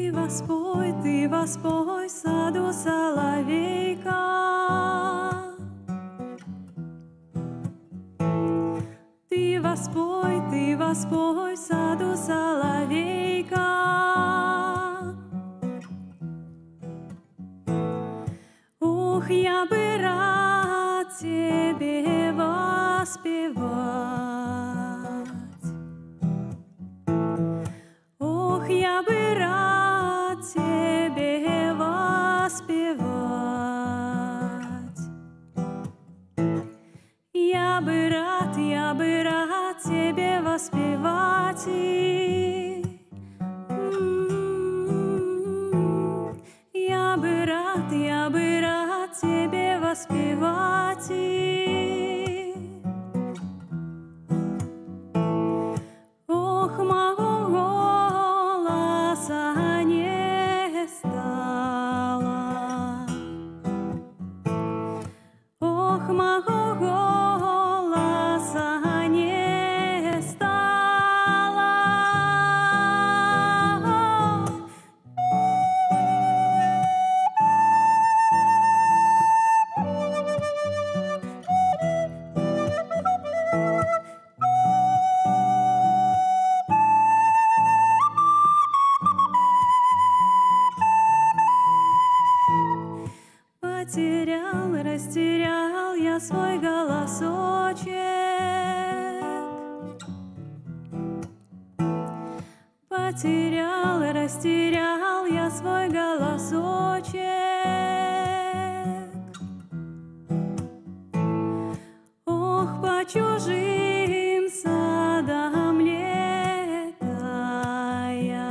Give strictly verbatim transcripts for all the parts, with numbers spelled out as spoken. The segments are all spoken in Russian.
Ты воспой, ты воспой в саду соловейка. Ты воспой, ты воспой в саду соловейка. Ох, я бы рад тебе воспевать. Ох, я бы рад тебе воспевать. Я бы рад, я бы рад тебе воспевать. И, м-м-м, я бы рад, я бы рад тебе воспевать. И, ох, моего голоса не стало. Ох, моего голоса не стало. Потерял, растерял я свой голосочек. Потерял, растерял я свой голосочек. Ох, по чужим садам летая.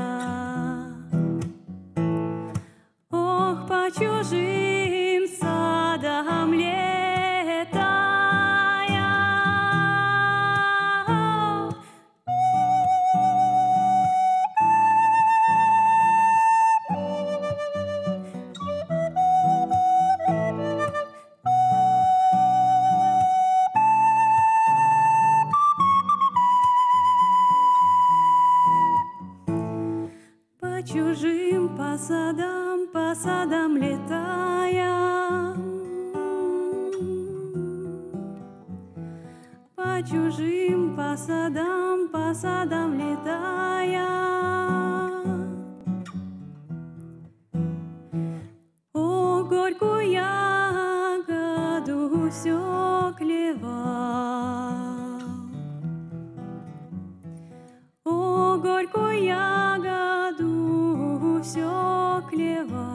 Ох, по чужим садам летая. По чужим, по садам, по садам летая. По чужим, по садам, по садам летая. О, горькую ягоду все клевал. О, горькую ягоду все клевал.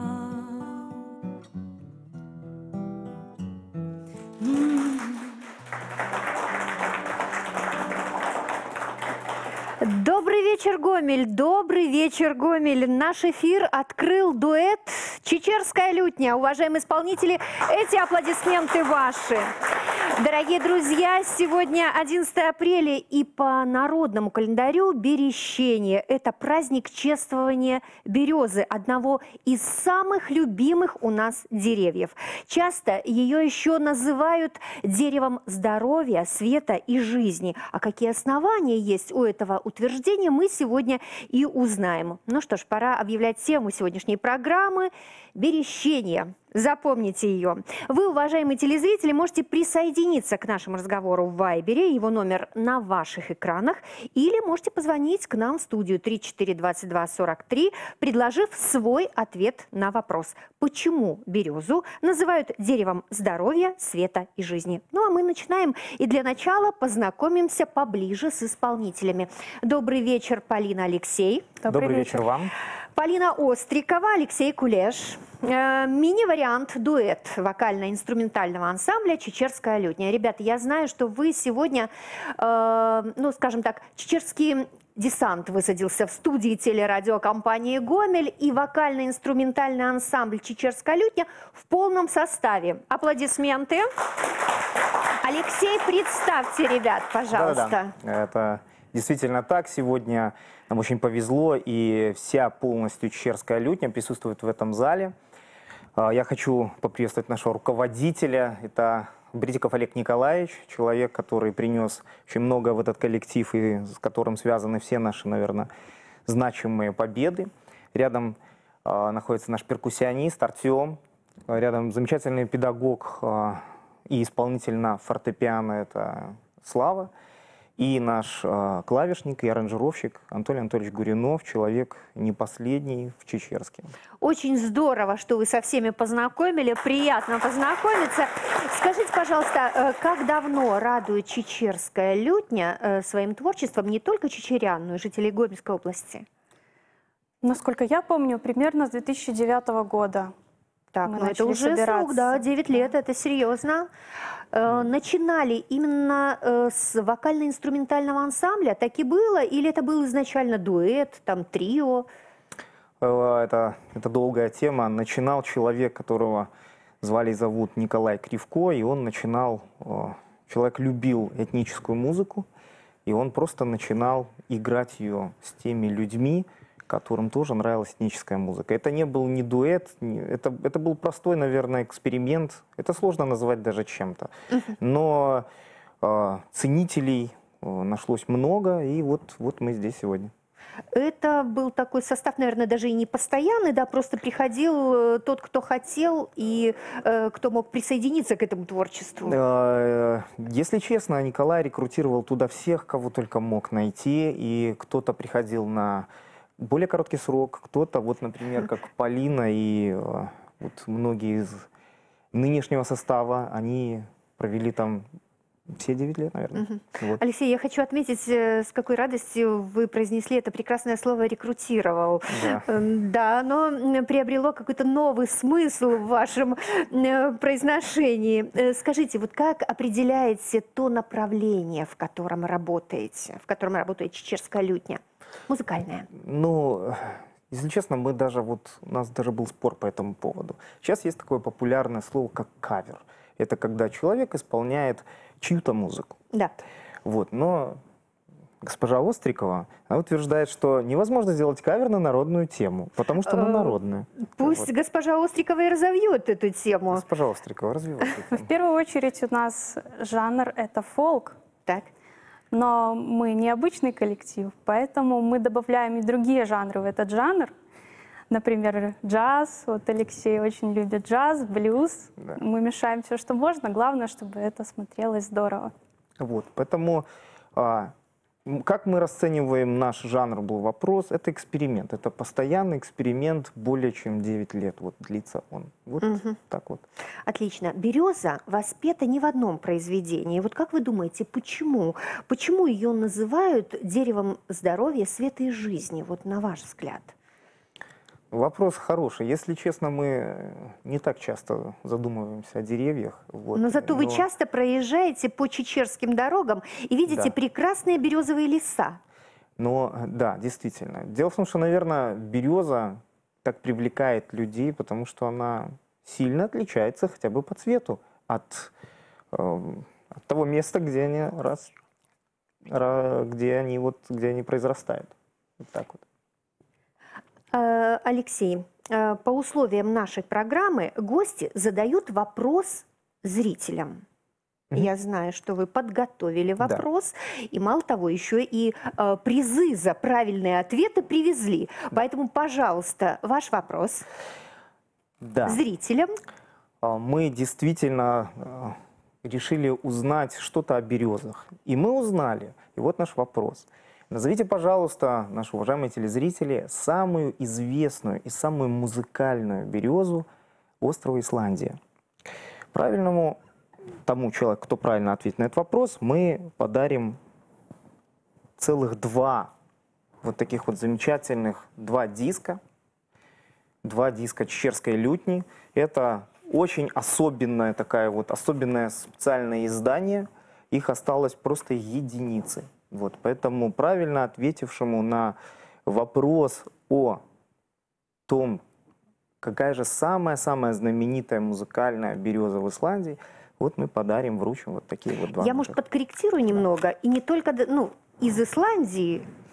Добрый вечер, Гомель! Добрый вечер, Гомель! Наш эфир открыл дуэт «Чечерская лютня». Уважаемые исполнители, эти аплодисменты ваши. Дорогие друзья, сегодня одиннадцатое апреля, и по народному календарю Берещение – это праздник чествования березы, одного из самых любимых у нас деревьев. Часто ее еще называют деревом здоровья, света и жизни. А какие основания есть у этого утверждения, мы сегодня и узнаем. Ну что ж, пора объявлять тему сегодняшней программы – Берещение. Запомните ее. Вы, уважаемые телезрители, можете присоединиться к нашему разговору в Вайбере. Его номер на ваших экранах. Или можете позвонить к нам в студию тридцать четыре двадцать два сорок три, предложив свой ответ на вопрос. Почему березу называют деревом здоровья, света и жизни? Ну а мы начинаем. И для начала познакомимся поближе с исполнителями. Добрый вечер, Полина, Алексей. Добрый, Добрый вечер. вечер вам. Полина Острикова, Алексей Кулеш. Э, мини-вариант дуэт вокально-инструментального ансамбля «Чечерская лютня». Ребята, я знаю, что вы сегодня, э, ну, скажем так, чечерский десант высадился в студии телерадиокомпании «Гомель», и вокально-инструментальный ансамбль «Чечерская лютня» в полном составе. Аплодисменты. Алексей, представьте, ребят, пожалуйста. Да-да-да. Это действительно так. Сегодня нам очень повезло, и вся полностью чечерская лютня присутствует в этом зале. Я хочу поприветствовать нашего руководителя. Это Бритиков Олег Николаевич, человек, который принес очень много в этот коллектив, и с которым связаны все наши, наверное, значимые победы. Рядом э, находится наш перкуссионист Артем. Рядом замечательный педагог э, и исполнитель на фортепиано, это Слава. И наш э, клавишник и аранжировщик Анатолий Анатольевич Гуринов, человек не последний в Чечерске. Очень здорово, что вы со всеми познакомили, приятно познакомиться. Скажите, пожалуйста, э, как давно радует чечерская лютня э, своим творчеством не только чечерян, но и жителей Гомельской области? Насколько я помню, примерно с две тысячи девятого года. Так, Мы ну это начали уже срок, собираться. да, девять Да. лет, это серьезно. Э, начинали именно э, с вокально-инструментального ансамбля, так и было? Или это был изначально дуэт, там трио? Э, Это, это долгая тема. Начинал человек, которого звали и зовут Николай Кривко, и он начинал, э, человек любил этническую музыку, и он просто начинал играть ее с теми людьми, которым тоже нравилась этническая музыка. Это не был ни дуэт, ни, это, это был простой, наверное, эксперимент. Это сложно назвать даже чем-то. Но э, ценителей э, нашлось много, и вот, вот мы здесь сегодня. Это был такой состав, наверное, даже и не постоянный, да, просто приходил э, тот, кто хотел, и э, кто мог присоединиться к этому творчеству. Э, Если честно, Николай рекрутировал туда всех, кого только мог найти, и кто-то приходил на более короткий срок, кто-то, вот, например, как Полина и э, вот многие из нынешнего состава, они провели там все девять лет, наверное. Вот. Алексей, я хочу отметить, э, с какой радостью вы произнесли это прекрасное слово «рекрутировал». Да. Эм, Да, оно м, приобрело какой-то новый смысл в вашем э, произношении. Э, Скажите, вот как определяете то направление, в котором работаете, в котором работает чечерская лютня? Музыкальная. Ну, если честно, мы даже вот, у нас даже был спор по этому поводу. Сейчас есть такое популярное слово, как кавер. Это когда человек исполняет чью-то музыку. Да. Вот, но госпожа Острикова, она утверждает, что невозможно сделать кавер на народную тему, потому что она Э, народная. Пусть Вот. госпожа Острикова и разовьет эту тему. Госпожа Острикова, развивайте В тему. первую очередь у нас жанр — это фолк, Так. но мы необычный коллектив, поэтому мы добавляем и другие жанры в этот жанр. Например, джаз. Вот Алексей очень любит джаз, блюз. Да. Мы мешаем все, что можно. Главное, чтобы это смотрелось здорово. Вот, поэтому а, м, как мы расцениваем наш жанр, был вопрос, это эксперимент. Это постоянный эксперимент, более чем девять лет вот, длится он. Вот Мгм. так вот. Отлично. «Береза» воспета не в одном произведении. Вот как вы думаете, почему? Почему ее называют деревом здоровья, света и жизни? Вот на ваш взгляд. Вопрос хороший. Если честно, мы не так часто задумываемся о деревьях. Вот, Но зато вы но- часто проезжаете по чечерским дорогам и видите Да. прекрасные березовые леса. Но да, действительно. Дело в том, что, наверное, береза так привлекает людей, потому что она сильно отличается хотя бы по цвету от, эм, от того места, где они, раз, ра- где они, вот, где они произрастают. Вот так вот. Э, Алексей, э, по условиям нашей программы гости задают вопрос зрителям. Мгм. Я знаю, что вы подготовили Да. вопрос, и мало того, еще и э, призы за правильные ответы привезли. Поэтому, пожалуйста, ваш вопрос Да. зрителям. А, Мы действительно а, решили узнать что-то о березах. И мы узнали. И вот наш вопрос. Назовите, пожалуйста, наши уважаемые телезрители, самую известную и самую музыкальную березу острова Исландия. Правильному тому человеку, кто правильно ответит на этот вопрос, мы подарим целых два вот таких вот замечательных, два диска. Два диска чечерской лютни. Это очень особенное такая вот, особенное специальное издание. Их осталось просто единицы. Вот, поэтому правильно ответившему на вопрос о том, какая же самая-самая знаменитая музыкальная береза в Исландии, вот мы подарим, вручим вот такие вот два. Я, может, ножа. подкорректирую немного. И не только д- ну, из Исландии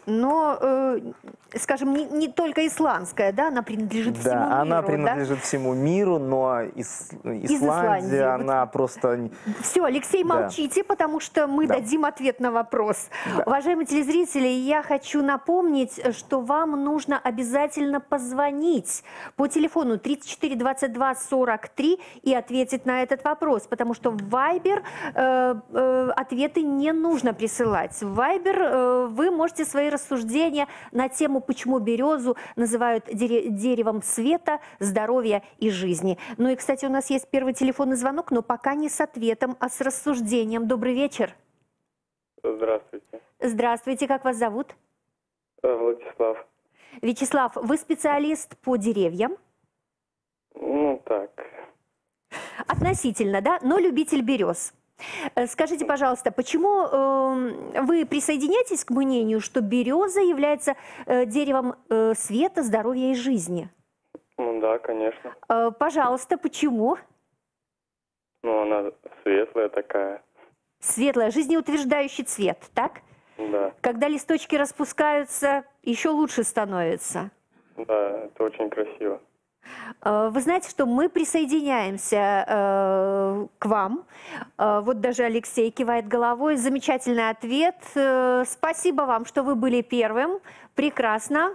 но, э, скажем, не, не только исландская, да, она принадлежит Да, всему миру. она да? принадлежит всему миру, но Ис- Исландия, Исландии. она просто... Все, Алексей, Да. молчите, потому что мы Да. дадим ответ на вопрос. Да. Уважаемые телезрители, я хочу напомнить, что вам нужно обязательно позвонить по телефону тридцать четыре двадцать два сорок три и ответить на этот вопрос, потому что в Viber э, э, ответы не нужно присылать. В Viber э, вы можете свои рассуждения на тему, почему березу называют дере- деревом света, здоровья и жизни. Ну и, кстати, у нас есть первый телефонный звонок, но пока не с ответом, а с рассуждением. Добрый вечер. Здравствуйте. Здравствуйте, как вас зовут? Э, Владислав. Вячеслав, вы специалист по деревьям? Ну, так. Относительно, да, но любитель берез. Э, Скажите, пожалуйста, почему э, вы присоединяетесь к мнению, что береза является э, деревом э, света, здоровья и жизни? Ну да, конечно. Э, пожалуйста, почему? Ну, она светлая такая. Светлая, жизнеутверждающий цвет, так? Да, Когда листочки распускаются, еще лучше становится. да, это очень красиво. Э, Вы знаете, что мы присоединяемся э, к вам. Э, вот даже Алексей кивает головой. Замечательный ответ. Э, спасибо вам, что вы были первым. Прекрасно.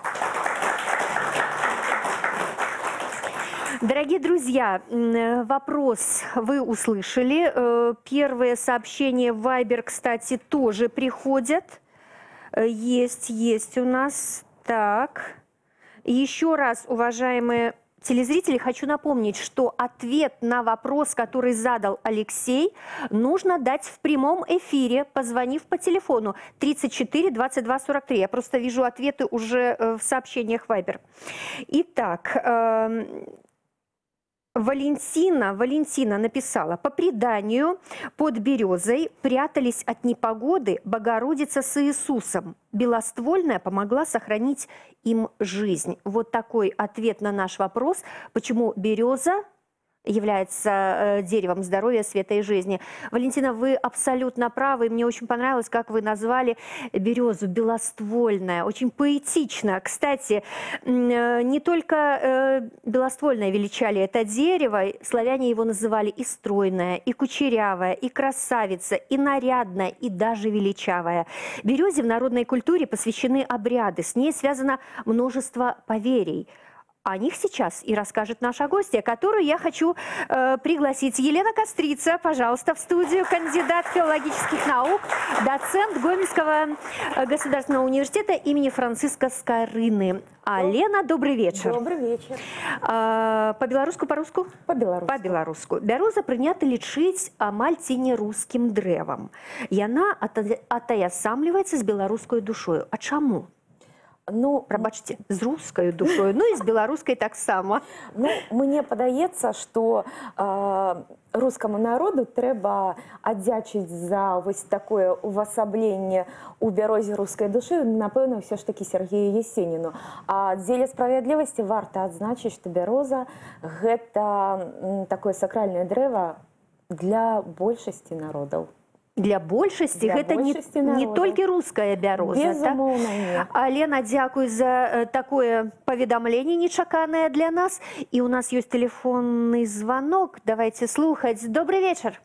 Дорогие друзья, м, вопрос вы услышали. Э, Первые сообщения в Viber, кстати, тоже приходят. Э, Есть, есть у нас. Так. Еще раз, уважаемые телезрители, хочу напомнить, что ответ на вопрос, который задал Алексей, нужно дать в прямом эфире, позвонив по телефону тридцать четыре двадцать два сорок три. Я просто вижу ответы уже э, в сообщениях Viber. Итак, эм, Валентина, Валентина написала: по преданию, под березой прятались от непогоды Богородица с Иисусом. Белоствольная помогла сохранить им жизнь. Вот такой ответ на наш вопрос, почему береза является э, деревом здоровья, света и жизни. Валентина, вы абсолютно правы. Мне очень понравилось, как вы назвали березу белоствольная. Очень поэтично. Кстати, м, э, не только э, белоствольное величали это дерево. Славяне его называли и стройное, и кучерявое, и красавица, и нарядная, и даже величавая. Березе в народной культуре посвящены обряды. С ней связано множество поверий. О них сейчас и расскажет наша гостья, которую я хочу э, пригласить. Елена Кострица, пожалуйста, в студию. Кандидат филологических наук, доцент Гомельского э, государственного университета имени Франциска Скорыны. А Лена, добрый вечер. Добрый вечер. Э, по-беларуску, по-руску? По-беларуску. По-беларуску. Бяроза прынята лічыць амаль ці не рускім дрэвам. Яна ата- атаясамліваецца з беларускай душою. А чаму? Ну, Прабачце, з рускай душою, ну і з беларускай таксама. ну, мне падаецца, што э, рускаму народу трэба аддзячыць за вось такое увасабленне ў бярозе рускай душы, напэўна, ўсё ж такі Сергею Есеніну. А дзеля справядлівасці варта адзначыць, што бяроза гэта м, такое сакральнае дрэва для большасці народаў. Для большасці Для гэта большасці не, не народа. толькі руская бяроза. Безумоўна, не. А, Лена, дзякуй за э, такое паведамленне нечаканае для нас. І у нас ёсць тэлефонны звонок. Давайте слухаць. Добрый вечер.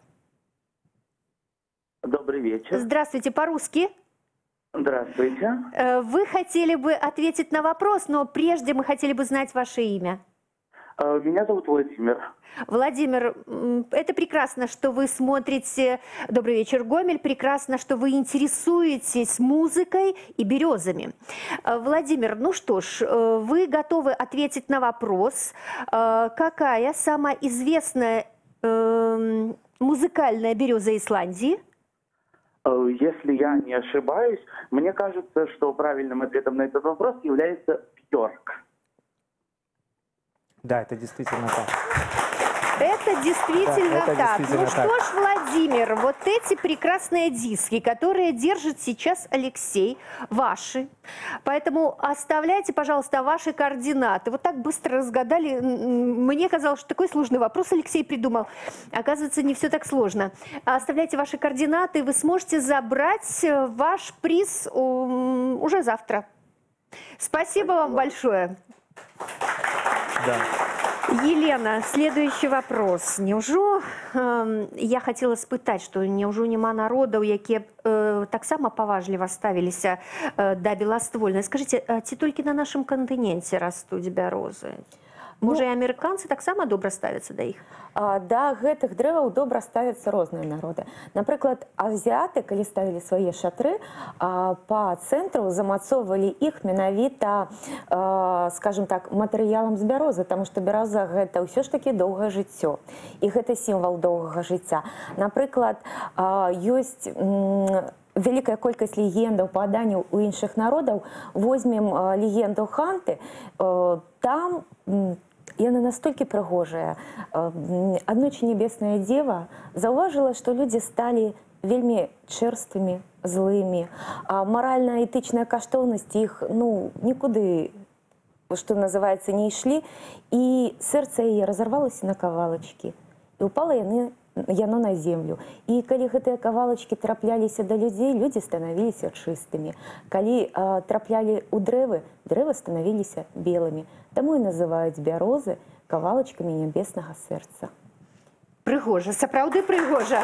Добрый вечер. Здравствуйте, по-русски. Здравствуйте. Э, Вы хотели бы ответить на вопрос, но прежде мы хотели бы знать ваше имя. Э, Меня зовут Владимир. Владимир, м, это прекрасно, что вы смотрите «Добрый вечер, Гомель», прекрасно, что вы интересуетесь музыкой и березами. Э, Владимир, ну что ж, э, вы готовы ответить на вопрос, э, какая самая известная э, музыкальная береза Исландии? Э, Если я не ошибаюсь, мне кажется, что правильным ответом на этот вопрос является Бьорк. Да, это действительно так. Это действительно Да, это так. действительно Ну что так. ж, Владимир, вот эти прекрасные диски, которые держит сейчас Алексей, ваши. Поэтому оставляйте, пожалуйста, ваши координаты. Вот так быстро разгадали. М, Мне казалось, что такой сложный вопрос Алексей придумал. Оказывается, не все так сложно. Оставляйте ваши координаты, вы сможете забрать э, ваш приз м, уже завтра. Спасибо вам большое. Да. Елена, следующий вопрос. Неужо э, я хотела спытаць, што няўжо няма народаў, якія э, таксама паважліва ставіліся э, да беластвольнай. Скажите, а ці толькі на нашым кантыненце растуць бярозы? Можа, і амерыканцы таксама добра ставяцца да іх? А, да гэтых дрэваў добра ставяцца розныя народы. Напрыклад, азіяты, калі ставілі свае шатры, а, па цэнтру замацоўвалі іх менавіта, а, скажем так, матэрыялам з бярозы, таму што бяроза гэта ўсё ж такі доўгае жыццё. І гэта сімвал доўгага жыцця. Напрыклад, а, ёсць м, вялікая колькасць легендаў, паданняў у іншых народаў. Возьмем а, легенду Ханты, а, там м, яна настолькі прыгожая. Аднойчы небесная дзева заўважыла, што людзі сталі вельмі чэрствымі, злымі. А маральна-этычная каштоўнасць іх ну, нікуды, што называецца, не ішлі. І сэрца яе разарвалася на кавалачкі. І упала яны яно на землю. І калі гэтыя кавалачкі трапляліся да людзей, людзі станавіліся чыстымі. Калі а, траплялі ў дрэвы, дрэвы станавіліся белымі. Таму і называюць бярозы кавалачкамі нябеснага сэрца. Прыгожа, сапраўды прыгожа.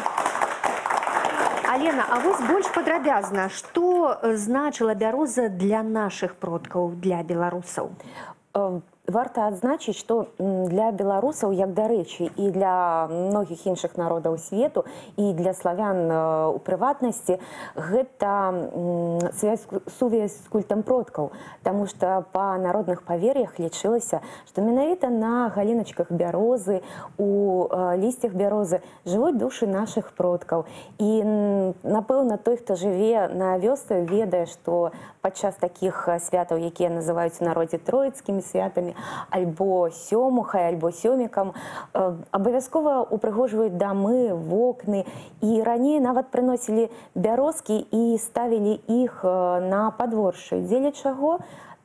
Алена, а вось больш падрабязна, што значыла бяроза для нашых продкаў, для беларусаў? Варта адзначыць, што для беларусаў, як дарэчы, і для многіх іншых народаў свету, і для славян у прыватнасці, гэта сувязь з культам продкаў. Таму што па народных павер'ях лічылася, што менавіта на галіначках бярозы, у лісцях бярозы жывуць душы нашых продкаў. І, напэўна, той, хто жыве на вёсцы, ведае, што падчас такіх святаў, якія называюць у народзе троіцкімі святамі, альбо сёмухай, альбо сёмікам, абавязкова упрыгожваюць дамы, вокны. І раней нават прыносілі бярозкі і ставілі іх на падворшы. Дзеля чаго?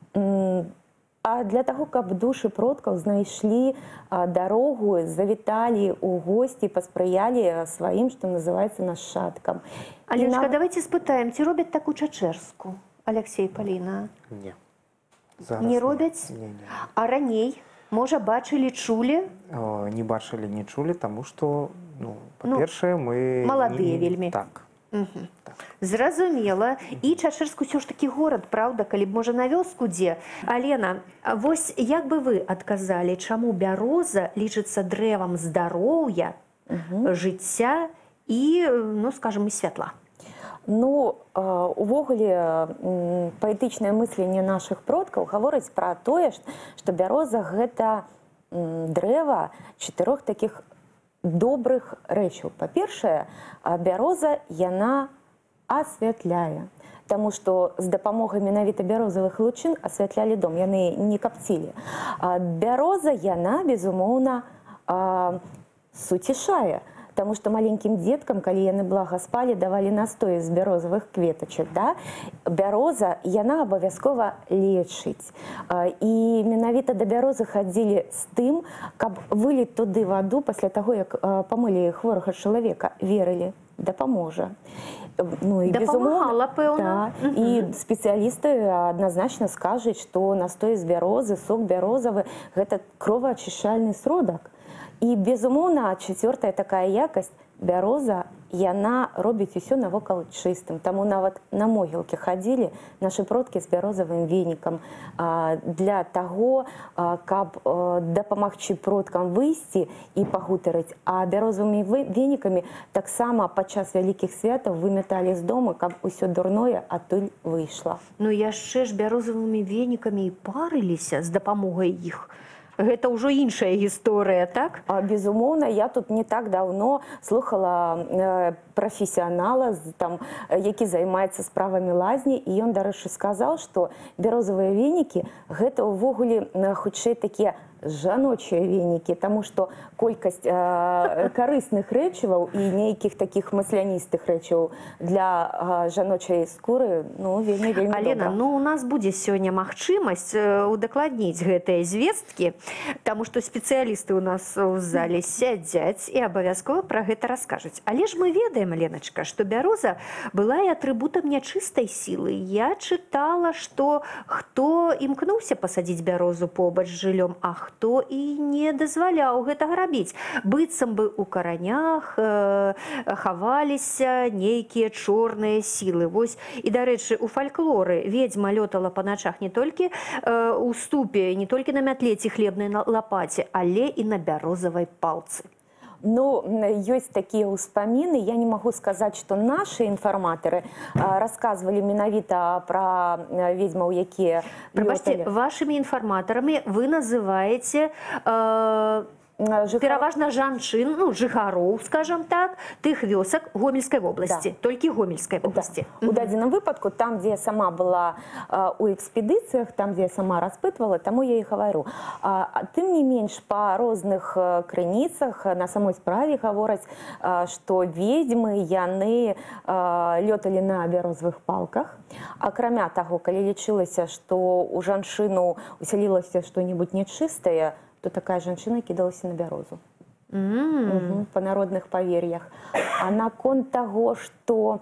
А для таго, каб душы продкаў знайшлі дарогу, завіталі ў госці, паспрыялі сваім, што называецца, нашчадкам. Аленушка, давайте спытаем, ці робяць так у Чачэрску? Алексей, Паліна? Не. Зараз не робяць? Не, не. А раней, можа, бачылі, чулі? О, не бачылі, не чулі, таму што, ну, па-першае, мы... Маладыя вельмі. Так. Угу. Так. Зразумела. І Чачэрск усё ж такі горад, правда, калі б, можа, на вёску дзе. Алена, вось як бы вы адказалі, чаму бяроза лічыцца дрэвам здароўя, угу. жыцця і, ну, скажем, і святла? Ну, увогуле, паэтычнае мысленне нашых продкаў гаворыць пра тое, што бяроза гэта дрэва чатырох такіх добрых рэчаў. Па-першае, бяроза яна асвятляе, таму што з дапамогай менавіта бярозавых лучын асвятлялі дом, яны не капцілі. Бяроза яна, безумоўна, суцішае. Таму што маленькім дзеткам, калі яны блага спалі, давалі настоі з бярозавых кветачак. Да? Бяроза, яна абавязкова лечыць. І менавіта да бярозы хадзілі з тым, каб выліць туды ваду пасля таго, як памылі хворага чалавека, верылі, дапаможа. Ну, і, дапамагала, пэўна. Да, і спецыялісты адназначна скажуць, што настой з бярозы, сок бярозавы – гэта кроваачышчальны сродак. І, безумоўна, чацвёртая такая якасць, бяроза, яна робіць усё навокал чыстым. Таму нават на могілкі хадзілі нашы продкі з бярозавым венікам для таго, каб дапамагчы продкам выйсці і пагутарыць. А бярозавымі венікамі таксама падчас вялікіх святаў вымяталі з дому, каб усё дурное адтуль выйшла. Ну яшчэ ж бярозавымі венікамі і парыліся з дапамогай іх. Гэта ўжо іншая гісторыя, так? Безумоўна, я тут не так даўно слухала прафесіянала, які займаецца справамі лазні, і ён, дарэчы, сказаў, што бярозавыя венікі гэта ўвогуле хутчэй такія жаночыя венікі, таму што колькасць э, карысных рэчываў і нейкіх такіх масляністых рэчываў для э, жаночай скуры, ну, вельмі, вельмі Алена, добра. ну у нас будзе сёння магчымасць удакладніць гэтыя звесткі, таму што спецыялісты у нас у зале сядзяць і абавязкова пра гэта раскажуць. Але ж мы ведаем, Леначка, што бяроза была і атрыбутам нячыстай сілы. Я чытала, што хто імкнуўся пасадзіць бярозу побач з жыллём, а хто і не дазваляў гэтага рабіць. Быццам бы ў каранях э, хаваліся нейкія чорныя сілы. Вось, і, дарэчы, у фальклоры ведьма лётала па начах не толькі э, у ступе, не толькі на мятле ці хлебнай лапаце, але і на бярозавай палцы. Ну, ёсць такія ўспаміны. Я не магу сказаць, што нашы інфарматары расказвалі менавіта пра ведьмаў, якія Прабачце, вашымі інфарматарамі вы называеце э, пераважна жанчын, ну, жыхароў, скажам так, тых вёсак Гомельскай вобласці, Да. толькі Гомельскай вобласці. Да. У дадзеным выпадку, там, дзе я сама была э, у экспедыцыях, там, дзе я сама распытвала, таму я і гавару. А, тым не менш, па розных э, крыніцах на самой справе гавораць, э, што ведьмы, яны э, лёталі на бярозавых палках. Акрамя таго, калі лічылася, што ў жанчыну усялілася што-небудзь нечыстае, то такая жанчына кідалася на бярозу. Mm. Угу, па народных павер'ях. А наконт таго, што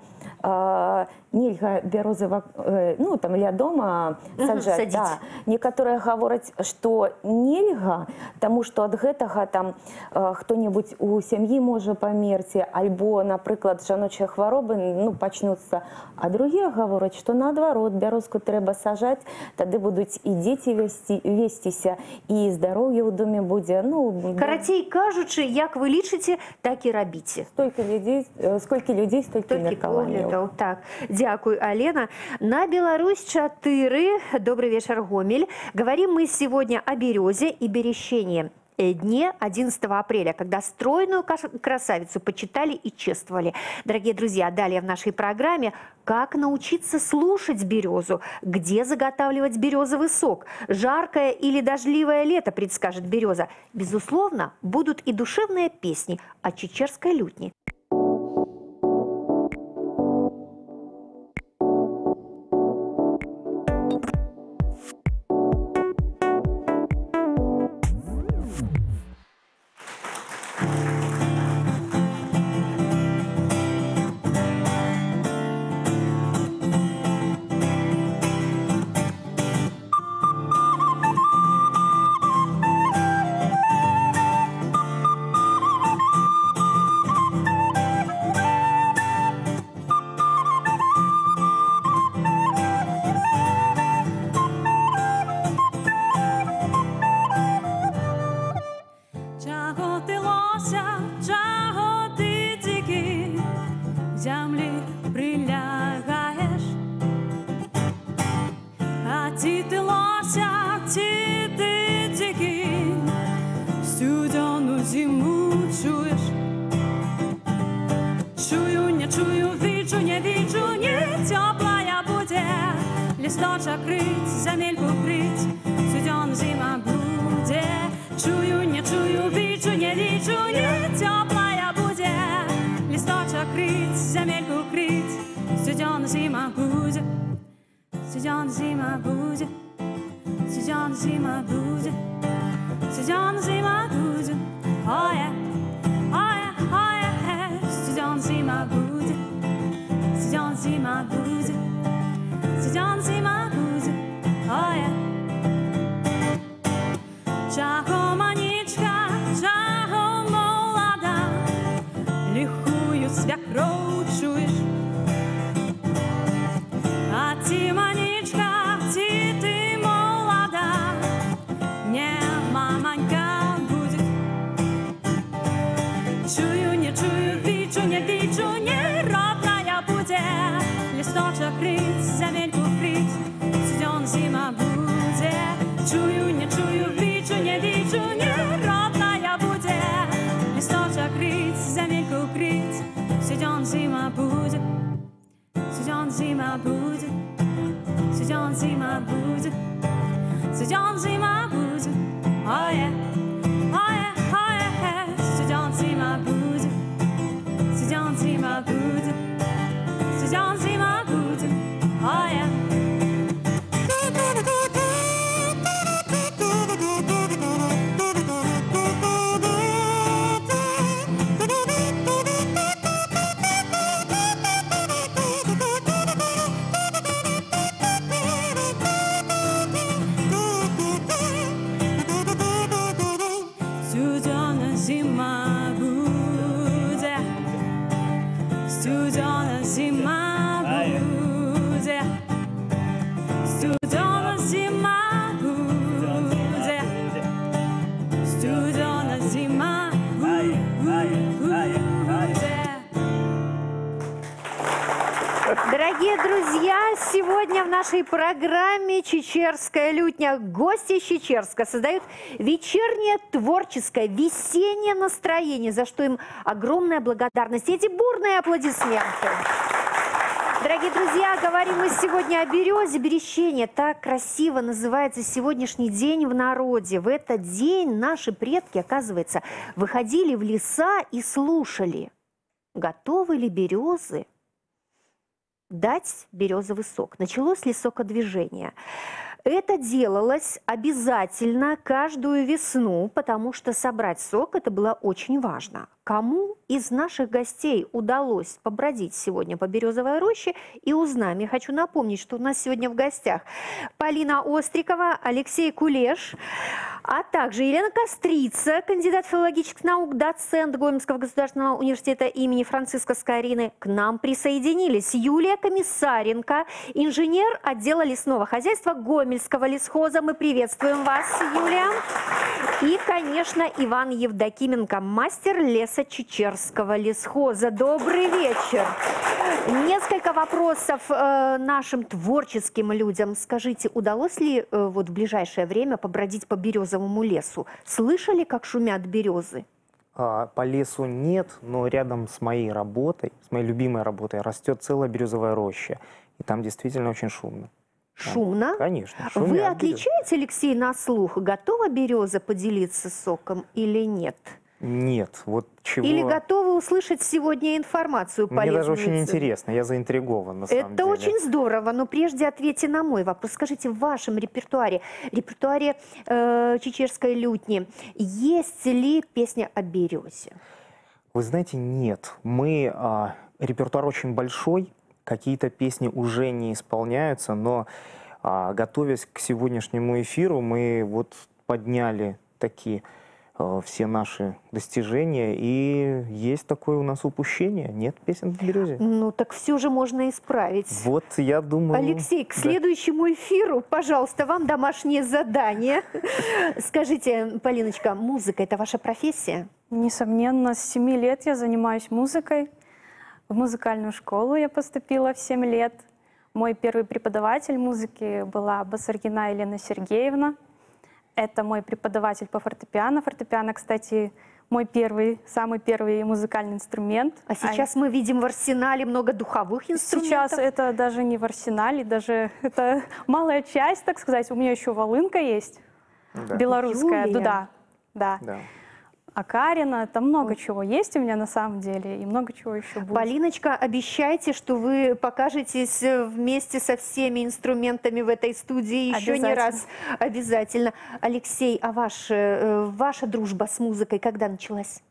э, нельга бярозава, э, ну, там, ля дома саджаць, да, некаторыя гавораць, што нельга, таму што ад гэтага там э, хто-небудзь у сям'і можа памерці, альбо, напрыклад, жаночыя хваробы, ну, пачнуцца. А другія гавораць, што наадварот, бярозку трэба сажаць, тады будуць і дзеці весці, весціся, і здароўе ў доме будзе, ну... Карацей кажучы, як вы лічыце, так і рабіце. Столькі людзей, сколькі людзей, столькі меркаванняў. Так, дзякуй, Алена. На Беларусь четыре. Добрый вечер, Гомель. Говорим мы сегодня о березе и берещении. Дне одиннадцатого апреля, когда стройную красавицу почитали и чествовали. Дорогие друзья, далее в нашей программе как научиться слушать березу, где заготавливать березовый сок, жаркое или дождливое лето предскажет береза. Безусловно, будут и душевные песни о чечерской лютне. Листочок крыть, земельку крыть, студен зима будет. Чую, не чую, вижу, не вижу, не теплая будет. Листочок крыть, земельку крыть, студен зима будет. Студен зима будет, студен зима будет, студен зима будет. Oh yeah, oh yeah, oh yeah, студен зима будет, студен зима будет. Студен зима будет, oh yeah. Чаго маничка, чаго молода, лихую свекровь чуешь. А ти, маничка, ти, ты молода, не мамонька будет. Чую, не чую, вижу, не вижу, не родная будет. Листочек крыть, земельку крыть, студен зима будет. Чую, не чую, вижу, не вижу, не родная будет. Листочек крыть, земельку крыть, студен зима будет. Студен зима будет, студен зима будет, студен зима будет, oh yeah. Дорогие друзья, сегодня в нашей программе «Чечерская лютня» гости из Чечерска создают вечернее творческое весеннее настроение, за что им огромная благодарность. Эти бурные аплодисменты. Дорогие друзья, говорим мы сегодня о березе. Берещение, так красиво называется сегодняшний день в народе. В этот день наши предки, оказывается, выходили в леса и слушали, готовы ли березы дать березовый сок. Началось ли сокодвижение? Это делалось обязательно каждую весну, потому что собрать сок это было очень важно. Кому из наших гостей удалось побродить сегодня по березовой роще, и узнаем. Я хочу напомнить, что у нас сегодня в гостях Полина Острикова, Алексей Кулеш, а также Елена Кострица, кандидат филологических наук, доцент Гомельского государственного университета имени Франциска Скорины. К нам присоединились Юлия Комиссаренко, инженер отдела лесного хозяйства Гомельского лесхоза. Мы приветствуем вас, Юлия. И, конечно, Иван Евдокименко, мастер леса Чечерского лесхоза. Добрый вечер. Несколько вопросов э, нашим творческим людям. Скажите, удалось ли э, вот в ближайшее время побродить по березовому лесу? Слышали, как шумят березы? А, по лесу нет, но рядом с моей работой, с моей любимой работой, растет целая березовая роща. И там действительно очень шумно. Шумно? Конечно. Вы шумят отличаете, Алексей, на слух, готова береза поделиться соком или нет? Нет, вот чего... Или готовы услышать сегодня информацию полезную? Мне даже очень интересно, я заинтригован на самом Это деле. очень здорово, но прежде ответьте на мой вопрос. Скажите, в вашем репертуаре, репертуаре э, чечерской лютни, есть ли песня о березе? Вы знаете, нет. Мы... А, репертуар очень большой, какие-то песни уже не исполняются, но а, готовясь к сегодняшнему эфиру, мы вот подняли такие... все наши достижения, и есть такое у нас упущение. Нет песен в березе. Ну, так все же можно исправить. Вот, я думаю... Алексей, к да. следующему эфиру, пожалуйста, вам домашнее задание. Скажите, Полиночка, музыка – это ваша профессия? Несомненно, с семи лет я занимаюсь музыкой. В музыкальную школу я поступила в семь лет. Мой первый преподаватель музыки была Басаргина Елена Сергеевна. Это мой преподаватель по фортепиано. Фортепиано, кстати, мой первый, самый первый музыкальный инструмент. А сейчас а... мы видим в арсенале много духовых инструментов. Сейчас это даже не в арсенале, даже это малая часть, так сказать. У меня еще волынка есть, да. Белорусская, Юлия. дуда. Да. Да. Акарина, там много чего есть у меня на самом деле, и много чего еще будет. Полиночка, обещайте, что вы покажетесь вместе со всеми инструментами в этой студии еще не раз. Обязательно. Алексей, а ваш, ваша дружба с музыкой когда началась?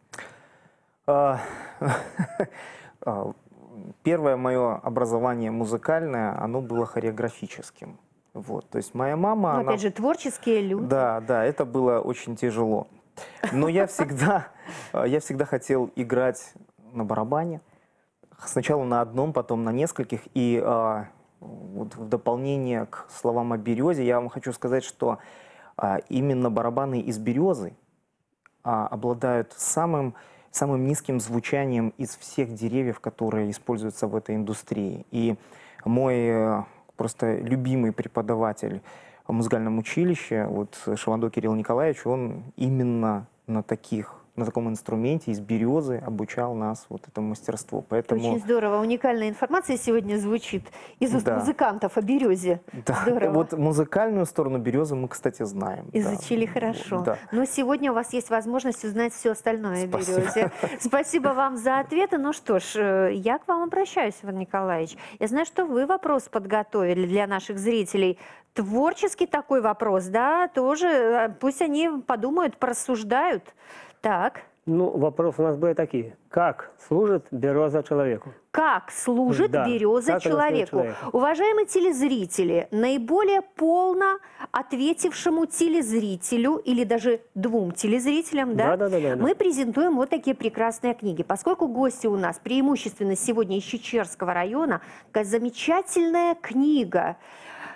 Первое мое образование музыкальное, оно было хореографическим. Вот. То есть моя мама... Ну, она... опять же, творческие люди. Да, да, это было очень тяжело. Но я всегда, я всегда хотел играть на барабане. Сначала на одном, потом на нескольких. И а, вот в дополнение к словам о березе, я вам хочу сказать, что а, именно барабаны из березы а, обладают самым, самым низким звучанием из всех деревьев, которые используются в этой индустрии. И мой а, просто любимый преподаватель в музыкальном училище, вот Шавандо Кирилл Николаевич, он именно на таких, на таком инструменте из березы обучал нас вот этому мастерству. Поэтому... Очень здорово. Уникальная информация сегодня звучит из уст да. музыкантов о березе. Да. Здорово. Вот музыкальную сторону березы мы, кстати, знаем. Изучили да. хорошо. Да. Но сегодня у вас есть возможность узнать все остальное о Спасибо. березе. Спасибо вам за ответы. Ну что ж, я к вам обращаюсь, Иван Николаевич. Я знаю, что вы вопрос подготовили для наших зрителей. Творческий такой вопрос, да, тоже. Пусть они подумают, порассуждают. Так. Ну, вопросы у нас были такие. Как служит береза человеку? Как служит да. береза как человеку? человеку? Уважаемые телезрители, наиболее полно ответившему телезрителю или даже двум телезрителям, да, да, да, да, да. мы презентуем вот такие прекрасные книги. Поскольку гости у нас преимущественно сегодня из Чечерского района, такая замечательная книга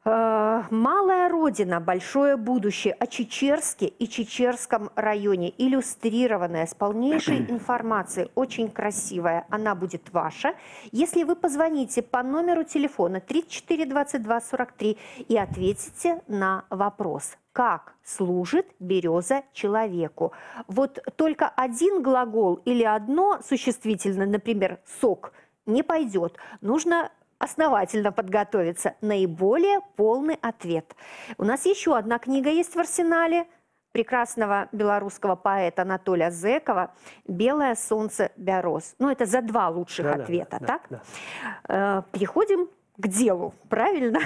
Э, Малая Родина, большое будущее о Чечерске и Чечерском районе. Иллюстрированная, с полнейшей информацией, очень красивая. Она будет ваша, если вы позвоните по номеру телефона тридцать четыре двадцать два сорок три и ответите на вопрос. Как служит береза человеку? Вот только один глагол или одно существительное, например, сок, не пойдет. Нужно основательно подготовиться. Наиболее полный ответ. У нас еще одна книга есть в арсенале прекрасного белорусского поэта Анатолия Зекова «Белое солнце бяроз». Ну, это за два лучших Да, ответа, да, так? да, Э, Переходим к делу, правильно?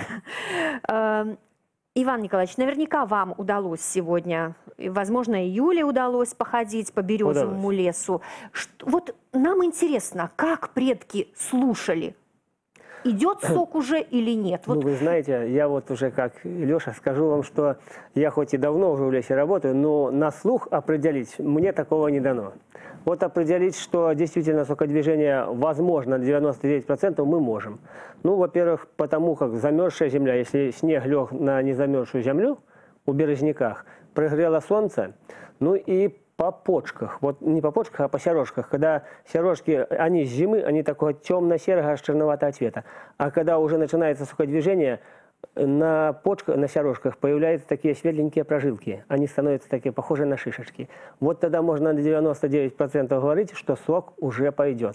Э, Иван Николаевич, наверняка вам удалось сегодня, и, возможно, и Юле удалось походить по березовому Удалось. лесу. Что- вот нам интересно, как предки слушали? Идет сок уже или нет? Ну, Вот вы знаете, я вот уже как Леша скажу вам, что я хоть и давно уже в лесе работаю, но на слух определить мне такого не дано. Вот определить, что действительно сокодвижение возможно на девяносто девять процентов мы можем. Ну, во-первых, потому как замерзшая земля, если снег лег на незамерзшую землю у березняках, прогрело солнце, ну и по почках, вот не по почках, а по сережках. Когда сережки, они с зимы, они такого темно-серого, аж черноватого цвета. А когда уже начинается суходвижение, на почках, на сережках появляются такие светленькие прожилки. Они становятся такие похожие на шишечки. Вот тогда можно на девяносто девять процентов говорить, что сок уже пойдет.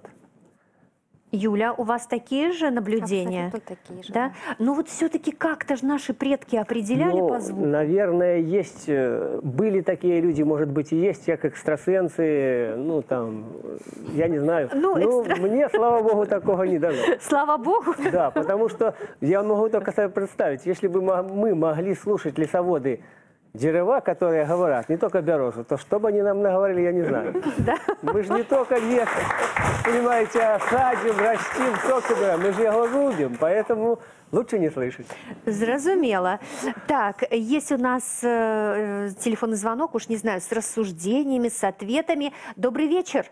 Юля, у вас такие же наблюдения? Абсолютно такие же. Да? Ну вот все-таки как-то же наши предки определяли Ну, по звуку. наверное, есть, э, были такие люди, может быть, и есть, как экстрасенсы, ну, там, э, я не знаю. Ну, экстра- мне, слава богу, такого не дано. Слава богу. Да, потому что я могу только себе представить, если бы мо- мы могли слушать лесоводы дерева, которые говорят, не только березу, то что бы они нам наговорили, я не знаю. Да. Мы же не только не, понимаете, садим, растим, сок собираем, мы же его рубим, поэтому лучше не слышать. Зразумела. Так, есть у нас э, телефонный звонок, уж не знаю, с рассуждениями, с ответами. Добрый вечер.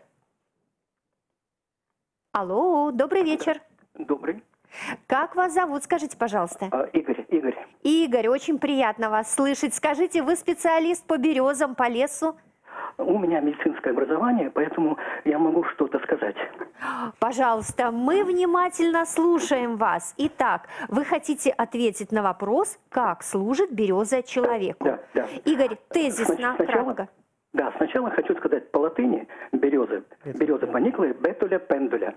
Алло, добрый вечер. Добрый. Как вас зовут, скажите, пожалуйста. А, Игорь, Игорь. Игорь, очень приятно вас слышать. Скажите, вы специалист по березам, по лесу? У меня медицинское образование, поэтому я могу что-то сказать. Пожалуйста, мы внимательно слушаем вас. Итак, вы хотите ответить на вопрос, как служит береза человеку? Да, да. Игорь, тезисно, Снач- сначала, кратко. да, сначала хочу сказать по латыни березы. Береза поникла, бетуля пендуля.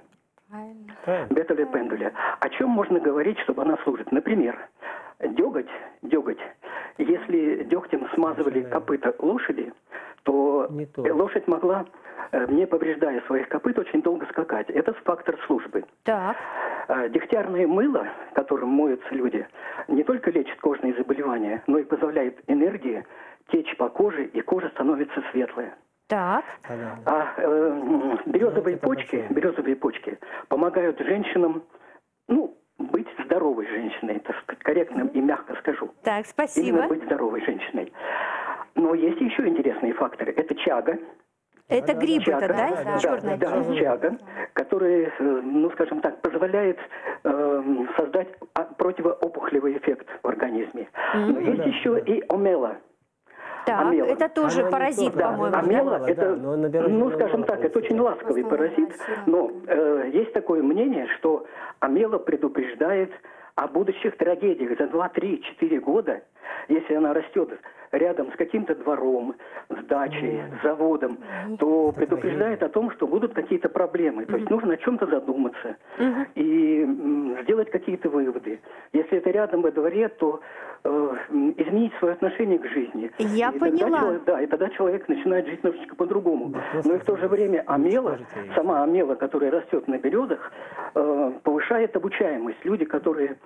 Бетуля пендуля. О чем можно говорить, чтобы она служит? Например, деготь, деготь. Если дегтем смазывали копыта лошади, то Не то. лошадь могла, э, не повреждая своих копыт, очень долго скакать. Это фактор службы. Так, А Дегтярное мыло, которым моются люди, не только лечит кожные заболевания, но и позволяет энергии течь по коже, и кожа становится светлая. так, А э, березовые почки, березовые почки помогают женщинам, ну, быть здоровой женщиной, так сказать, корректно и мягко скажу. так, Именно спасибо. быть здоровой женщиной. Но есть еще интересные факторы. Это чага. Это гриб, Чага, это, да? да, Черная да, чага, которая, э, ну, скажем так, позволяет э, создать а, противоопухолевый эффект в организме. Но есть еще и омела. Так, Амела. это тоже Она не паразит, то, да. по-моему, Амела да? это, Да, но на березе ну, не скажем мало так, это очень ласковый паразит, но э, есть такое мнение, что амела предупреждает о будущих трагедиях за два, три, четыре года, если она растет рядом с каким-то двором, с дачей, с заводом, то предупреждает о том, что будут какие-то проблемы. То есть нужно о чем-то задуматься и м, сделать какие-то выводы. Если это рядом во дворе, то э, м, изменить свое отношение к жизни. Я И тогда поняла. человек- да, и тогда человек начинает жить немножечко по-другому. Но и в то же время амела, сама амела, которая растет на березах, э, повышает обучаемость. Люди, которые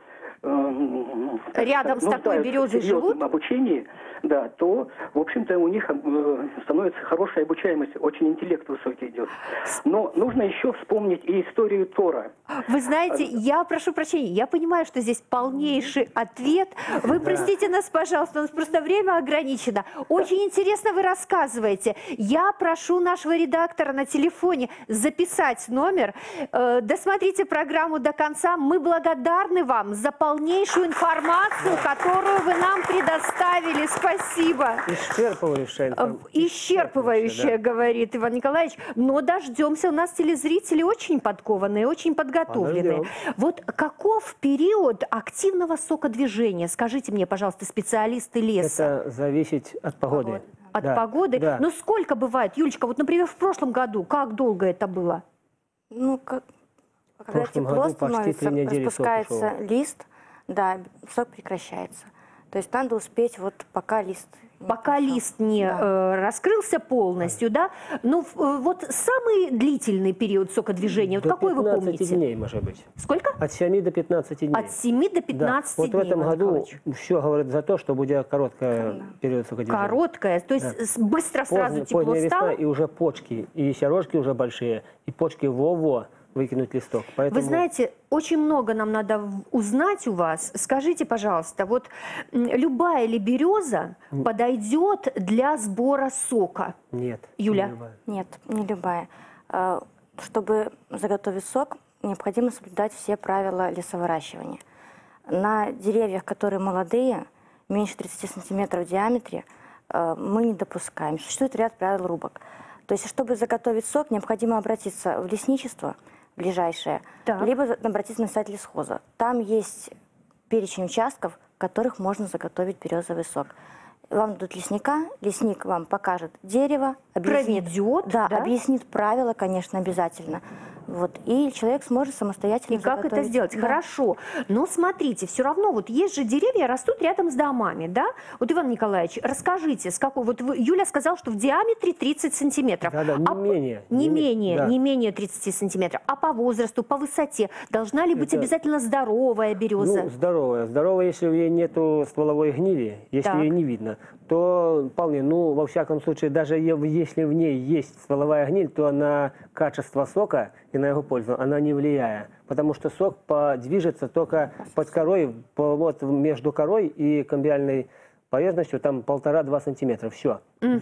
э, Рядом с такой нуждаются в березой серьезном живут? обучении, да, то, в общем-то, у них э, становится хорошая обучаемость, очень интеллект высокий идет. Но нужно еще вспомнить и историю Тора. Вы знаете, я прошу прощения, я понимаю, что здесь полнейший ответ. Вы простите нас, пожалуйста, у нас просто время ограничено. Очень интересно вы рассказываете. Я прошу нашего редактора на телефоне записать номер. Э, Досмотрите программу до конца. Мы благодарны вам за полнейший полнейшую информацию, которую вы нам предоставили. Спасибо. Исчерпывающая информация. Исчерпывающая, да, говорит Иван Николаевич. Но дождемся, у нас телезрители очень подкованные, очень подготовленные. Подождем. Вот каков период активного сокодвижения? Скажите мне, пожалуйста, специалисты леса. Это зависит от погоды. От Да, погоды? да. Ну сколько бывает, Юлечка, вот, например, в прошлом году, как долго это было? Ну, как, когда прошлом тепло году почти становится, три недели сок распускается ушел. лист, да, сок прекращается. То есть надо успеть, вот пока лист... не Пока пошел. лист не Да. э, раскрылся полностью, да? Ну, в- э, вот самый длительный период сокодвижения, вот До какой вы пятнадцати помните? дней, может быть. Сколько? От семи до пятнадцати дней. От семи до Да. пятнадцати Вот в дней. этом Иван году Николаевич. все говорит за то, что будет короткая период сокодвижения. Короткая, то есть Да. с- быстро сразу Поздняя- тепло поздняя стало? весна, и уже почки, и сережки уже большие, и почки во-во выкинуть листок. Поэтому... Вы знаете, очень много нам надо в- узнать у вас. Скажите, пожалуйста, вот м, любая ли береза подойдет для сбора сока? Нет. Юля? не любая. Нет, не любая. Э, Чтобы заготовить сок, необходимо соблюдать все правила лесовыращивания. На деревьях, которые молодые, меньше тридцати сантиметров в диаметре, э, мы не допускаем. Существует ряд правил рубок. То есть, чтобы заготовить сок, необходимо обратиться в лесничество ближайшее, Так. либо за- обратиться на сайт лесхоза. Там есть перечень участков, в которых можно заготовить березовый сок. Вам дадут лесника, лесник вам покажет дерево, объяснит, Проведет, да, да? объяснит правила, конечно, обязательно. Вот, и человек сможет самостоятельно И как это заготовить. сделать? Да. Хорошо. Но смотрите, все равно вот есть же деревья, растут рядом с домами, да? Вот, Иван Николаевич, расскажите, с какой... Вот вы- Юля сказала, что в диаметре тридцать сантиметров. Да-да, не А п- менее, Не не ме- менее, да. не менее тридцати сантиметров. А по возрасту, по высоте должна ли быть Это- обязательно здоровая береза? Ну, здоровая. Здоровая, если в ней нету стволовой гнили, если Так. ее не видно, то вполне, ну, во всяком случае, даже е- если в ней есть стволовая гниль, то на качество сока и на его пользу она не влияет. Потому что сок подвижется только под корой, по- вот между корой и камбиальной поверхностью, там полтора-два сантиметра. Все.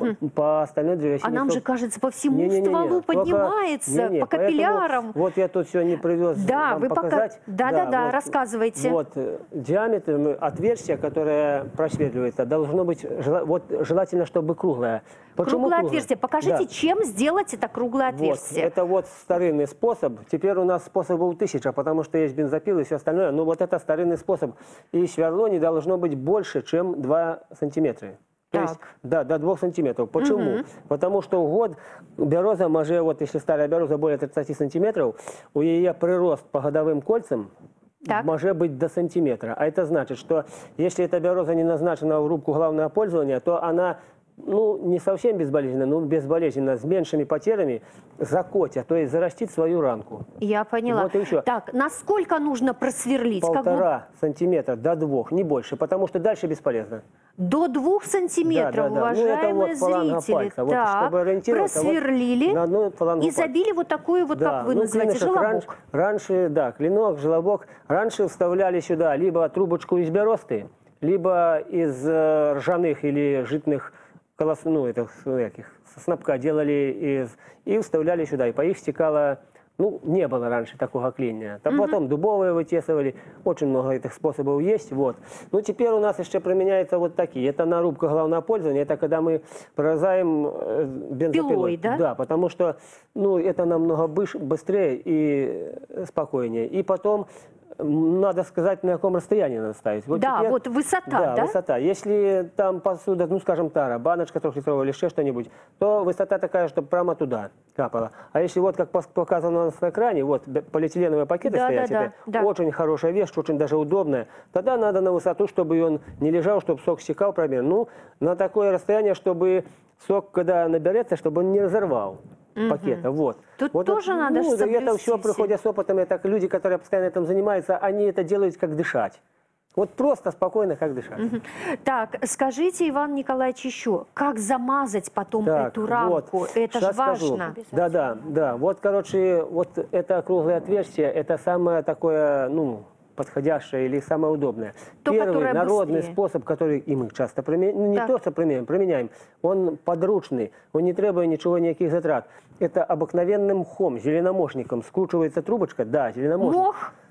По остальной древесине А нам же сок- кажется, по всему Не-не-не-не, стволу только- поднимается, не-не, по поэтому капиллярам. Вот я тут сегодня привез Да, вам вы пока- показать. да-да-да, вот- рассказывайте. Вот э, диаметр, ну, отверстие, которое просверливается, должно быть, жела- вот желательно, чтобы круглое. Почему Круглое круглое? отверстие. Покажите, Да. чем сделать это круглое Вот, отверстие. это вот старинный способ. Теперь у нас способов тысяча, потому что есть бензопилы и все остальное. Но вот это старинный способ. И сверло не должно быть больше, чем два сантиметра. То Так. есть, да, до двух сантиметров. Почему? Потому что в год береза, може, вот если старая береза более тридцати сантиметров, у ее прирост по годовым кольцам Так. может быть до сантиметра. А это значит, что если эта береза не назначена в рубку главного пользования, то она, ну, не совсем безболезненно, но безболезненно, с меньшими потерями закотя, то есть зарастит свою ранку. Я поняла. Вот и всё. Так, насколько нужно просверлить? Как будто Полтора сантиметра до двух, не больше, потому что дальше бесполезно. до двух сантиметров, Да, да, да. Ну, это уважаемые вот фаланга зрители. пальца. Вот, так, чтобы ориентироваться, вот просверлили на одну фалангу и пальца. забили вот такую вот, Да, как вы ну, называете, клинышек желобок. Раньше, раньше, да, клинок, желобок. Раньше вставляли сюда либо трубочку из бересты, либо из э, ржаных или житных колос, ну, этих, этих, снопка делали из, и вставляли сюда. И по их стекало, ну, не было раньше такого клеения. Там потом дубовые вытесывали, очень много этих способов есть. Вот. Ну, теперь у нас еще применяются вот такие. Это нарубка главного пользования, это когда мы прорезаем э, бензопилой. Пилой, да? Да, потому что, ну, это намного быш- быстрее и спокойнее. И потом м, надо сказать, на каком расстоянии надо ставить. Вот Да, теперь- вот высота, да? высота. Если там посуда, ну, скажем, тара, баночка трехлитровая или еще что-нибудь, то высота такая, чтобы прямо туда капала. А если вот, как пос- показано у нас на экране, вот б- полиэтиленовые пакеты Да, стоят, да, это да, да. очень хорошая вещь, очень даже удобная, тогда надо на высоту, чтобы он не лежал, чтобы сок стекал примерно. Ну, на такое расстояние, чтобы сок, когда наберется, чтобы он не разорвал пакета. Вот. Тут вот тоже это, надо ну, это соблюсти все все. приходят с опытом, это люди, которые постоянно этим занимаются, они это делают как дышать. Вот просто спокойно, как дышать. Так, скажите, Иван Николаевич, еще, как замазать потом Так, эту рамку? вот, Это же щас скажу. важно. Да, да, да. Вот, короче, вот это круглое отверстие, это самое такое, ну, подходящее или самое удобное. То, Первый которое народный быстрее. способ, который и мы часто применяем, ну, не Так. то, что применяем, применяем, он подручный, он не требует ничего, никаких затрат. Это обыкновенным мхом, зеленомошником скручивается трубочка, да, зеленомошник. Мох?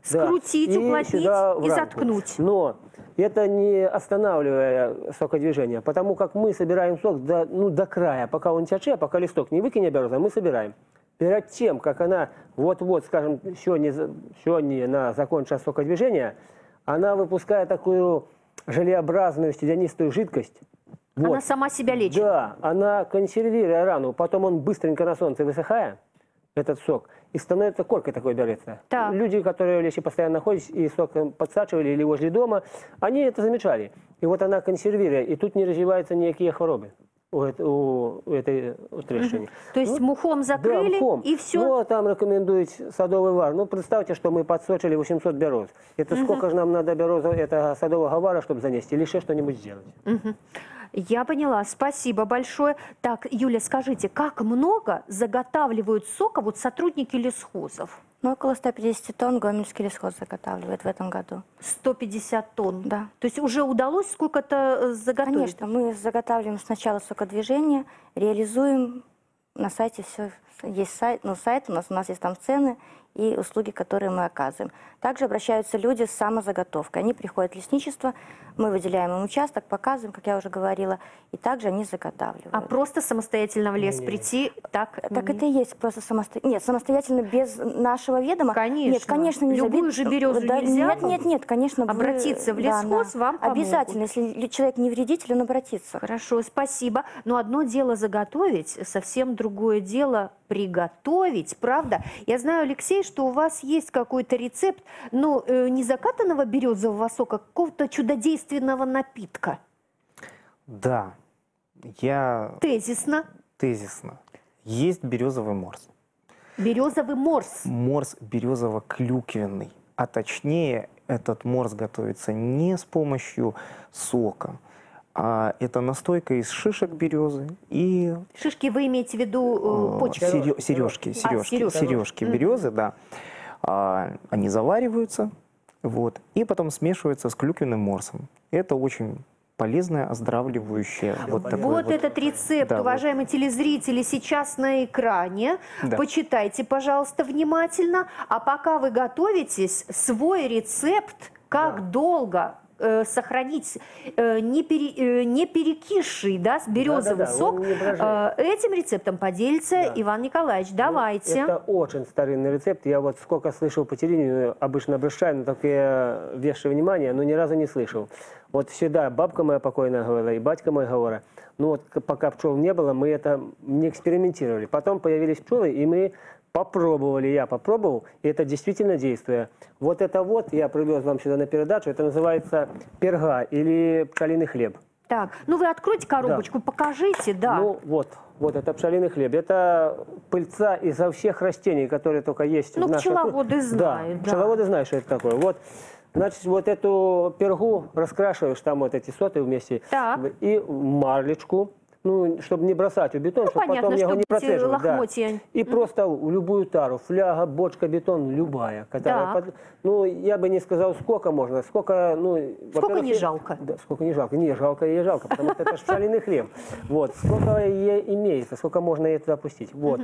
скрутить, И уплотнить сюда в и рамку. заткнуть. Но это не останавливая сокодвижение, потому как мы собираем сок до, ну, до края, пока он течет, пока листок не выкинет береза, мы собираем. Перед тем, как она вот-вот, скажем, сегодня, сегодня на закончится сокодвижение, она выпускает такую желеобразную студенистую жидкость. Она Вот. сама себя лечит. Да, она консервируя рану, потом он быстренько на солнце высыхает, этот сок, и становится коркой такой берется. Так. Люди, которые в лесе постоянно ходят и сок подсачивали или возле дома, они это замечали. И вот она консервируя, и тут не развиваются никакие хворобы у, это, у, у этой у трещины. То есть Ну, мухом закрыли, да, мхом. и все. Ну, а там рекомендуют садовый вар. Ну, представьте, что мы подсочили восемьсот берез. Это сколько же нам надо берез, это садового вара, чтобы занести, или еще что-нибудь сделать? Я поняла, спасибо большое. Так, Юля, скажите, как много заготавливают сока вот сотрудники лесхозов? Ну, около ста пятидесяти тонн Гомельский лесхоз заготавливает в этом году. сто пятьдесят тонн? Да. То есть уже удалось сколько-то заготовить? Конечно, мы заготавливаем сначала сокодвижение, реализуем на сайте все. Есть сайт, ну, сайт у нас, у нас есть там цены и услуги, которые мы оказываем. Также обращаются люди с самозаготовкой. Они приходят в лесничество, мы выделяем им участок, показываем, как я уже говорила, и также они заготавливают. А просто самостоятельно в лес прийти так? Так это и есть просто самостоятельно. Нет, самостоятельно без нашего ведома. Конечно. Нет, конечно, нельзя. Любую же березу Да, нельзя? Нет, нет, нет, конечно. вы- Обратиться в да, лесхоз, да. вам помогут. Обязательно, если человек не вредитель, он обратится. Хорошо, спасибо. Но одно дело заготовить, совсем другое дело приготовить, правда? Я знаю, Алексей, что у вас есть какой-то рецепт, но э, не закатанного березового сока, а какого-то чудодейственного напитка. Да, я Тезисно. тезисно. Есть березовый морс. Березовый морс. Морс березово-клюквенный. А точнее, этот морс готовится не с помощью сока, а это настойка из шишек березы и Шишки вы имеете в виду э, почки? серё- сережки, А, сережки, сережки. сережки Мгм. березы, да. А, они завариваются, вот, и потом смешиваются с клюквенным морсом. Это очень полезное, оздоравливающее. Вот, такое Вот вот. этот рецепт, Да, вот. уважаемые телезрители, сейчас на экране. Да. Почитайте, пожалуйста, внимательно. А пока вы готовитесь, свой рецепт, как долго э, сохранить э, не, пере- э, не перекисший, да, с березовый Да-да-да, сок, он не брожает. э, этим рецептом поделится Иван Николаевич. Давайте. Это очень старинный рецепт. Я вот сколько слышал по телевидению, обычно обращаю на такие вещи внимание, но ни разу не слышал. Вот всегда бабка моя покойная говорила, и батька мой говорил. Ну вот к- пока пчел не было, мы это не экспериментировали. Потом появились пчелы, и мы попробовали, я попробовал, и это действительно действует. Вот это вот я привез вам сюда на передачу, это называется перга или пчелиный хлеб. Так, ну вы откройте коробочку, покажите, да. Ну вот, вот это пчелиный хлеб. Это пыльца изо всех растений, которые только есть Ну, в нашей... пчеловоды знают, да. Пчеловоды знают, что это такое. Вот, значит, вот эту пергу раскрашиваешь, там вот эти соты вместе, Так. и марлечку, ну, чтобы не бросать в бетон, Ну, чтобы понятно, потом его чтобы не эти процеживать. да. лохмотья. И просто в любую тару, фляга, бочка, бетон, любая. Которая Так. под- Ну, я бы не сказал, сколько можно, сколько, ну... Сколько во-первых, не я- жалко? Да, сколько не жалко. Не, жалко ей жалко, потому что это ж пчелиный хлеб. Вот, сколько ей имеется, сколько можно ей туда пустить. Вот.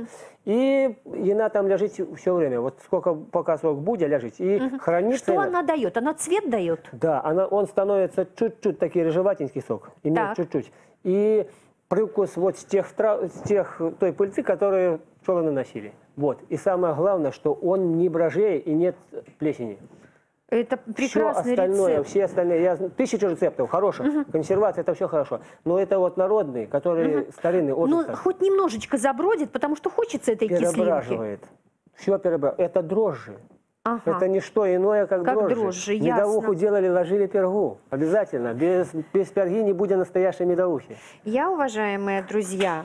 И она там лежит все время. Вот сколько, пока срок будет, лежит. И хранится... Что она- она дает? Она цвет дает? Да, она, он становится чуть-чуть такой рыжеватенький сок. Имеет Так. чуть-чуть. И привкус вот с тех, трав- с тех той пыльцы, которые пчелы наносили. Вот. И самое главное, что он не брожеет и нет плесени. Это прекрасный все остальное, рецепт. все остальные, я знаю, тысячи рецептов хороших, консервация, это все хорошо. Но это вот народные, которые старинные, очень Ну, старые. хоть немножечко забродит, потому что хочется этой кислинки. Перебраживает. Все перебраживает. Это дрожжи. Ага. Это не что иное, как, Как дрожжи. дрожжи, Медовуху ясно. делали, ложили пергу. Обязательно. Без, без перги не будет настоящей медовухи. Я, уважаемые друзья,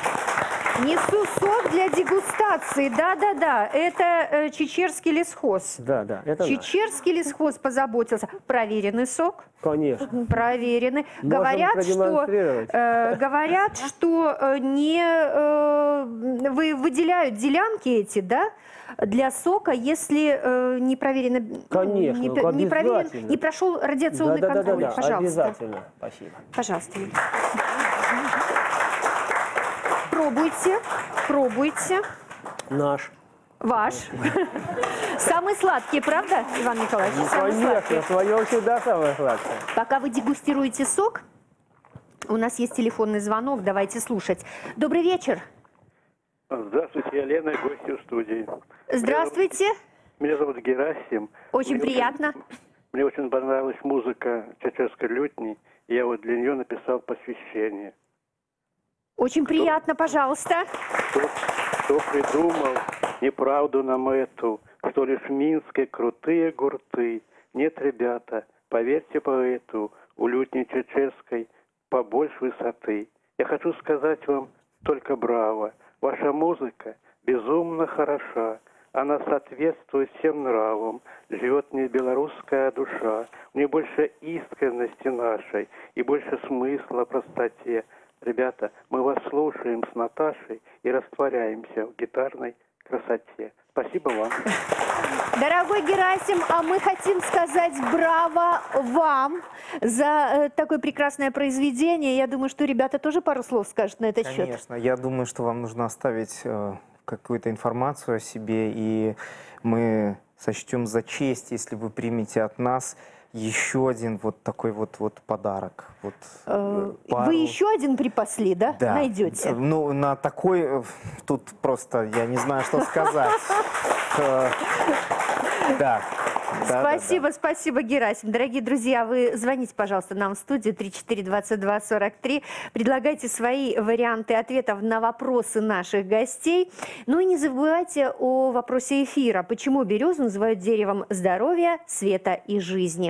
несу сок для дегустации. Да-да-да, это э, Чечерский лесхоз. Да, да, это наш. Чечерский лесхоз позаботился. Проверенный сок. Конечно. Проверенный. Можем Говорят, что, продемонстрировать. э, говорят, что э, не э, вы выделяют делянки эти, да, для сока, если э, не проверено, Конечно, не, пе- не проверен, обязательно. не прошел радиационный Да, да, да, контроль. да, да, Пожалуйста. обязательно. Спасибо. Пожалуйста. Юлия. Пробуйте, пробуйте. Наш. Ваш. Самый сладкий, правда, Иван Николаевич? Ну, Самый конечно, сладкий. свое всегда самое сладкое. Пока вы дегустируете сок, у нас есть телефонный звонок, давайте слушать. Добрый вечер. Здравствуйте, я Лена, гостья в студии. Здравствуйте. Меня зовут, меня зовут Герасим. Очень мне приятно. Очень, мне очень понравилась музыка чечерской лютни, и я вот для нее написал посвящение. Очень кто, приятно, пожалуйста. Кто, кто придумал неправду нам эту, что лишь в Минске крутые гурты? Нет, ребята, поверьте поэту, у лютни чечерской побольше высоты. Я хочу сказать вам только браво. Ваша музыка безумно хороша. Она соответствует всем нравам. Живет в ней белорусская душа. В ней больше искренности нашей и больше смысла в простоте. Ребята, мы вас слушаем с Наташей и растворяемся в гитарной красоте. Спасибо вам. Дорогой Герасим, а мы хотим сказать браво вам за э, такое прекрасное произведение. Я думаю, что ребята тоже пару слов скажут на этот счет. Конечно, я думаю, что вам нужно оставить э, какую-то информацию о себе, и мы сочтем за честь, если вы примете от нас еще один вот такой вот, вот подарок. Вот, э, пару... Вы еще один припасли, да? Да. Найдете? Ну, на такой, тут просто, я не знаю, что сказать. Да. Спасибо, да, да. спасибо, Герасим. Дорогие друзья, вы звоните, пожалуйста, нам в студию три четыре двадцать два сорок три. Предлагайте свои варианты ответов на вопросы наших гостей. Ну и не забывайте о вопросе эфира. Почему березу называют деревом здоровья, света и жизни?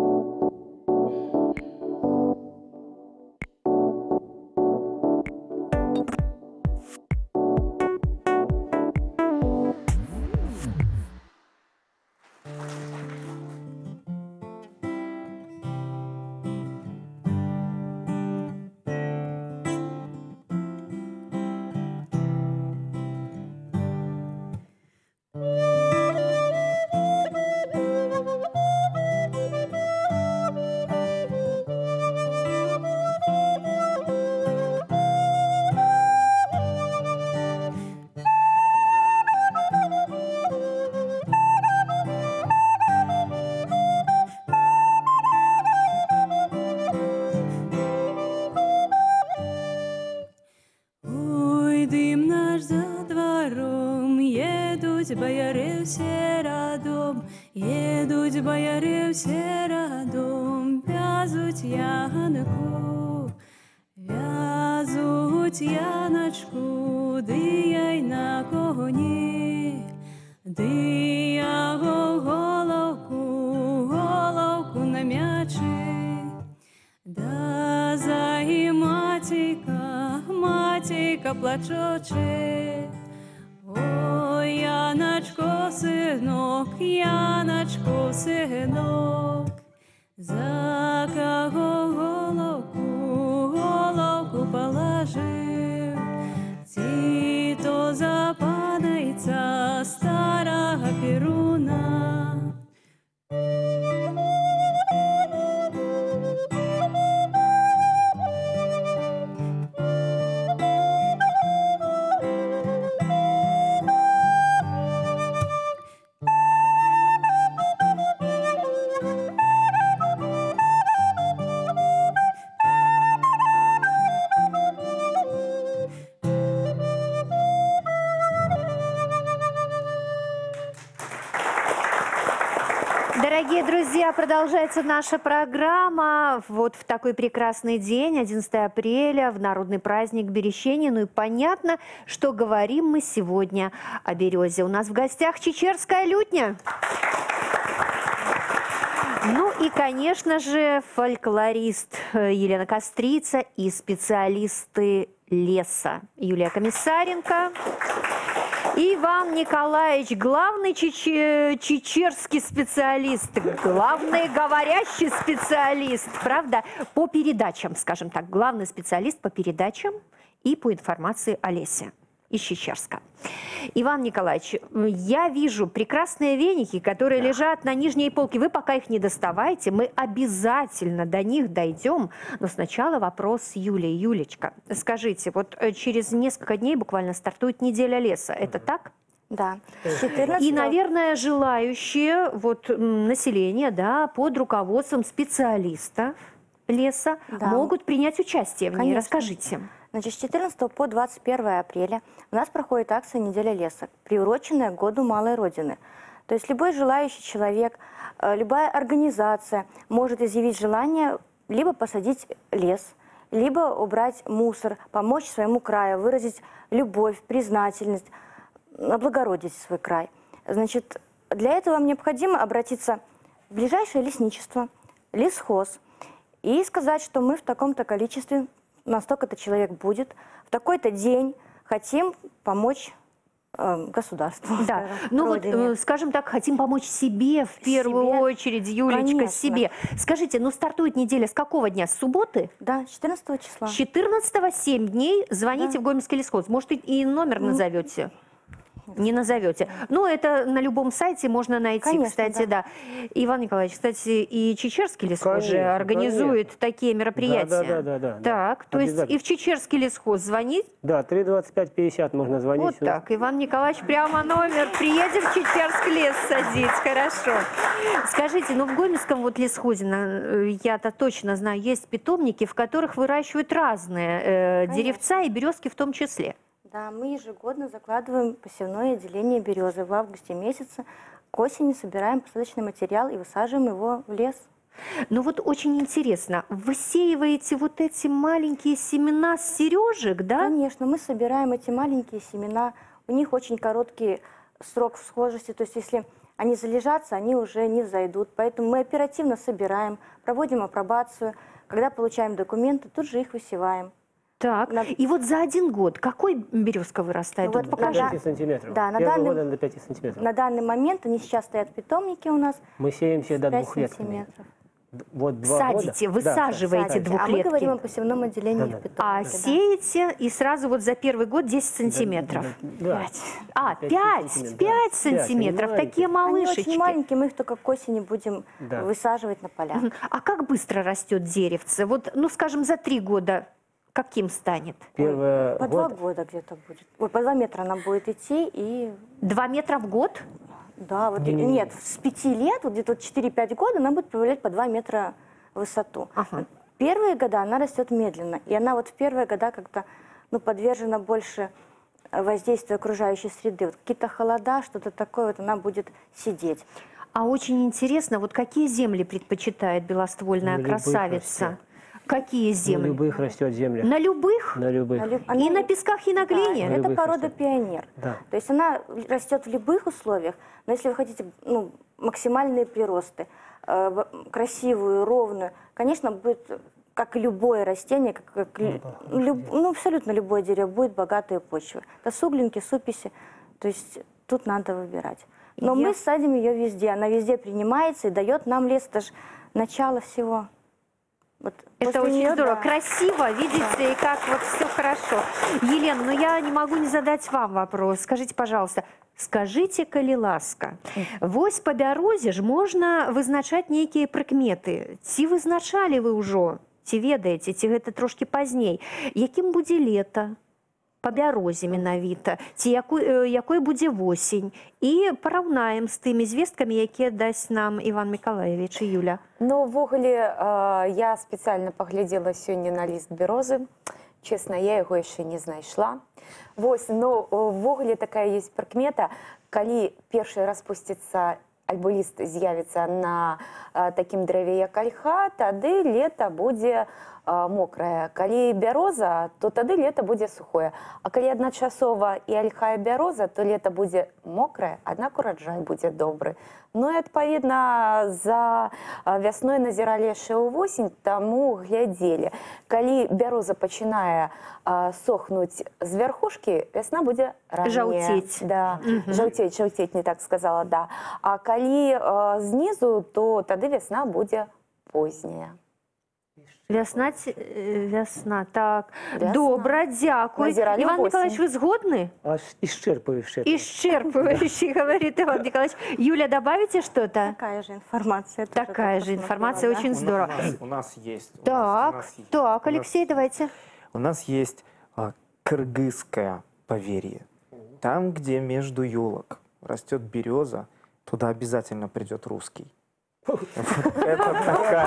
Бояри все радом, едуть бояри все радом, вязуть янку, вязуть яночку, дияй на коні, дияго головку, головку на м'ячі, да заї матіка, матіка плачоче. Ой, Яночко, синок, Яночко, синок, за кого головку, головку положив, ці то западайця старого Перуна. Дорогие друзья, продолжается наша программа. Вот в такой прекрасный день, одиннадцатое апреля, в народный праздник Берещения. Ну и понятно, что говорим мы сегодня о березе. У нас в гостях чечерская лютня. Ну и, конечно же, фольклорист Елена Кострица и специалисты леса Юлия Комиссаренко. Иван Николаевич, главный чече, чечерский специалист, главный говорящий специалист, правда, по передачам, скажем так, главный специалист по передачам и по информации о лесе из Чечерска. Иван Николаевич, я вижу прекрасные веники, которые лежат на нижней полке. Вы пока их не доставайте, мы обязательно до них дойдем. Но сначала вопрос Юлии. Юлечка, скажите, вот через несколько дней буквально стартует неделя леса. Это так? Да. четырнадцатого И, наверное, желающие вот, м, население, да, под руководством специалистов леса Да. могут принять участие в ней. Конечно. Расскажите. Значит, с четырнадцатого по двадцать первое апреля у нас проходит акция «Неделя леса», приуроченная к Году Малой Родины. То есть любой желающий человек, э, любая организация может изъявить желание либо посадить лес, либо убрать мусор, помочь своему краю, выразить любовь, признательность, облагородить свой край. Значит, для этого вам необходимо обратиться в ближайшее лесничество, лесхоз, и сказать, что мы в таком-то количестве, настолько-то человек будет, в такой-то день хотим помочь э, государству. Да, ну вот, э, скажем так, хотим помочь себе в первую Себе. очередь, Юлечка, Конечно. себе. Скажите, ну стартует неделя с какого дня? С субботы? Да, четырнадцатого числа. С четырнадцатого семь дней звоните Да. в Гомельский лесхоз. Может, и- и номер назовете? Не назовете. Ну, это на любом сайте можно найти, Конечно, кстати, да. Иван Николаевич, кстати, и Чечерский лесхоз же Конечно, организует конечно. такие мероприятия. Да, да, да, да, да. Так, то есть Обязательно. и в Чечерский лесхоз звонить? Да, три двадцать пять пятьдесят можно звонить. Вот так, Иван Николаевич, прямо номер. Приедем в Чечерский лес садить, хорошо. Скажите, ну в Гомельском вот лесхозе, на- я-то точно знаю, есть питомники, в которых выращивают разные э, Конечно. деревца и березки в том числе. Да, мы ежегодно закладываем посевное отделение березы. В августе месяце к осени собираем посадочный материал и высаживаем его в лес. Ну вот очень интересно, высеиваете вот эти маленькие семена с сережек, да? Конечно, мы собираем эти маленькие семена. У них очень короткий срок всхожести, то есть если они залежатся, они уже не взойдут. Поэтому мы оперативно собираем, проводим апробацию. Когда получаем документы, тут же их высеваем. Так, На- и вот за один год какой березка вырастает? Ну Вот вот покажи. на- пять сантиметров. Да, на Первого данный- года до пяти сантиметров. На данный момент они сейчас стоят в питомнике у нас. Мы сеемся до пять двух лет. сантиметров. Вот два Садите, года. Да, высаживаете Садите. А мы двухлетки. говорим о посевном отделении Да, в да. питомнике. А да. сеете и сразу вот за первый год десять сантиметров. Да. А, Пять пять, сантиметров, пять да. сантиметров, Пять, они такие Они малышечки. очень маленькие, мы их только к осени будем Да. высаживать на полях. Мгм. А как быстро растет деревце? Вот, ну, скажем, за три года каким станет? Первый По два год. года где-то будет. Ой, по два метра она будет идти и... Два метра в год? Да, вот Не-не-не. нет, с пяти лет, вот где-то четыре-пять года она будет появлять по два метра в высоту. Ага. Первые года она растет медленно, и она вот в первые года как-то ну, подвержена больше воздействию окружающей среды. Вот какие-то холода, что-то такое, вот она будет сидеть. А очень интересно, вот какие земли предпочитает белоствольная На любых красавица? растет. Какие На земли? любых растет земля. На любых? На любых. На люб- И она- на песках, и на Да, глине? это любых порода растет. пионер. Да. То есть она растет в любых условиях, но если вы хотите ну, максимальные приросты, э, в- красивую, ровную, конечно, будет, как и любое растение, как, как лю- люб- ну, абсолютно любое дерево, будет богатые почвы. Это суглинки, суписи, то есть тут надо выбирать. Но Я- мы садим ее везде, она везде принимается и дает нам лес, это же начало всего. Вот Это после очень неё, здорово, да. красиво, видите, и как вот все хорошо. Елена, ну я не могу не задать вам вопрос. Скажите, пожалуйста, скажите, коли ласка, вось по бярозе ж можна вызначаць нейкія прыкметы. Ці вызначалі вы ўжо, ці ведаеце, ці гэта трошки пазней, якім будзе лета? Па бярозе менавіта, ці якой, э, якой будзе восень. І параўнаем з тымі звесткамі, якія дасць нам Іван Миколаевич і Юля. Ну, ўвогуле, э, я спецыяльна паглядзела сёння на ліст бярозы. Честно, я яго яшчэ не знайшла. Вось, ну, ўвогуле такая есть прыкмета, калі першы распусціцца альбо ліст з'явіцца на э, такім дрэве, як альха, тады лета будзе э, мокрае. Калі бяроза, то тады лета будзе сухое. А калі адначасова і альха і бяроза, то лета будзе мокрае, аднак ураджай будзе добры. Ну і адпаведна за э, вясной назіралі яшчэ ўвосень, таму глядзелі. Калі бяроза пачынае э, сохнуць з вярхушкі, вясна будзе ранняя. Жаўцець. Да, жаўцець, жаўцець, не так сказала, да. А калі э, знизу, то тады вясна будзе позняя. Вясна, ці- э, вясна, так. Вясна. Добра, дзякуй. Назирали Иван осень. Николаевич, вы сгодны? Аж исчерпывающе. Исчерпывающий, говорит Иван Николаевич. Юля, добавите что-то? Такая же информация. тоже Такая только же информация, посмотрела, очень У здорово. нас, у нас есть. у нас- у Так, нас есть- так, у нас- Алексей, давайте. У нас есть а, кыргызское поверье. там, где между елок растет береза, туда обязательно придет русский. Это такая...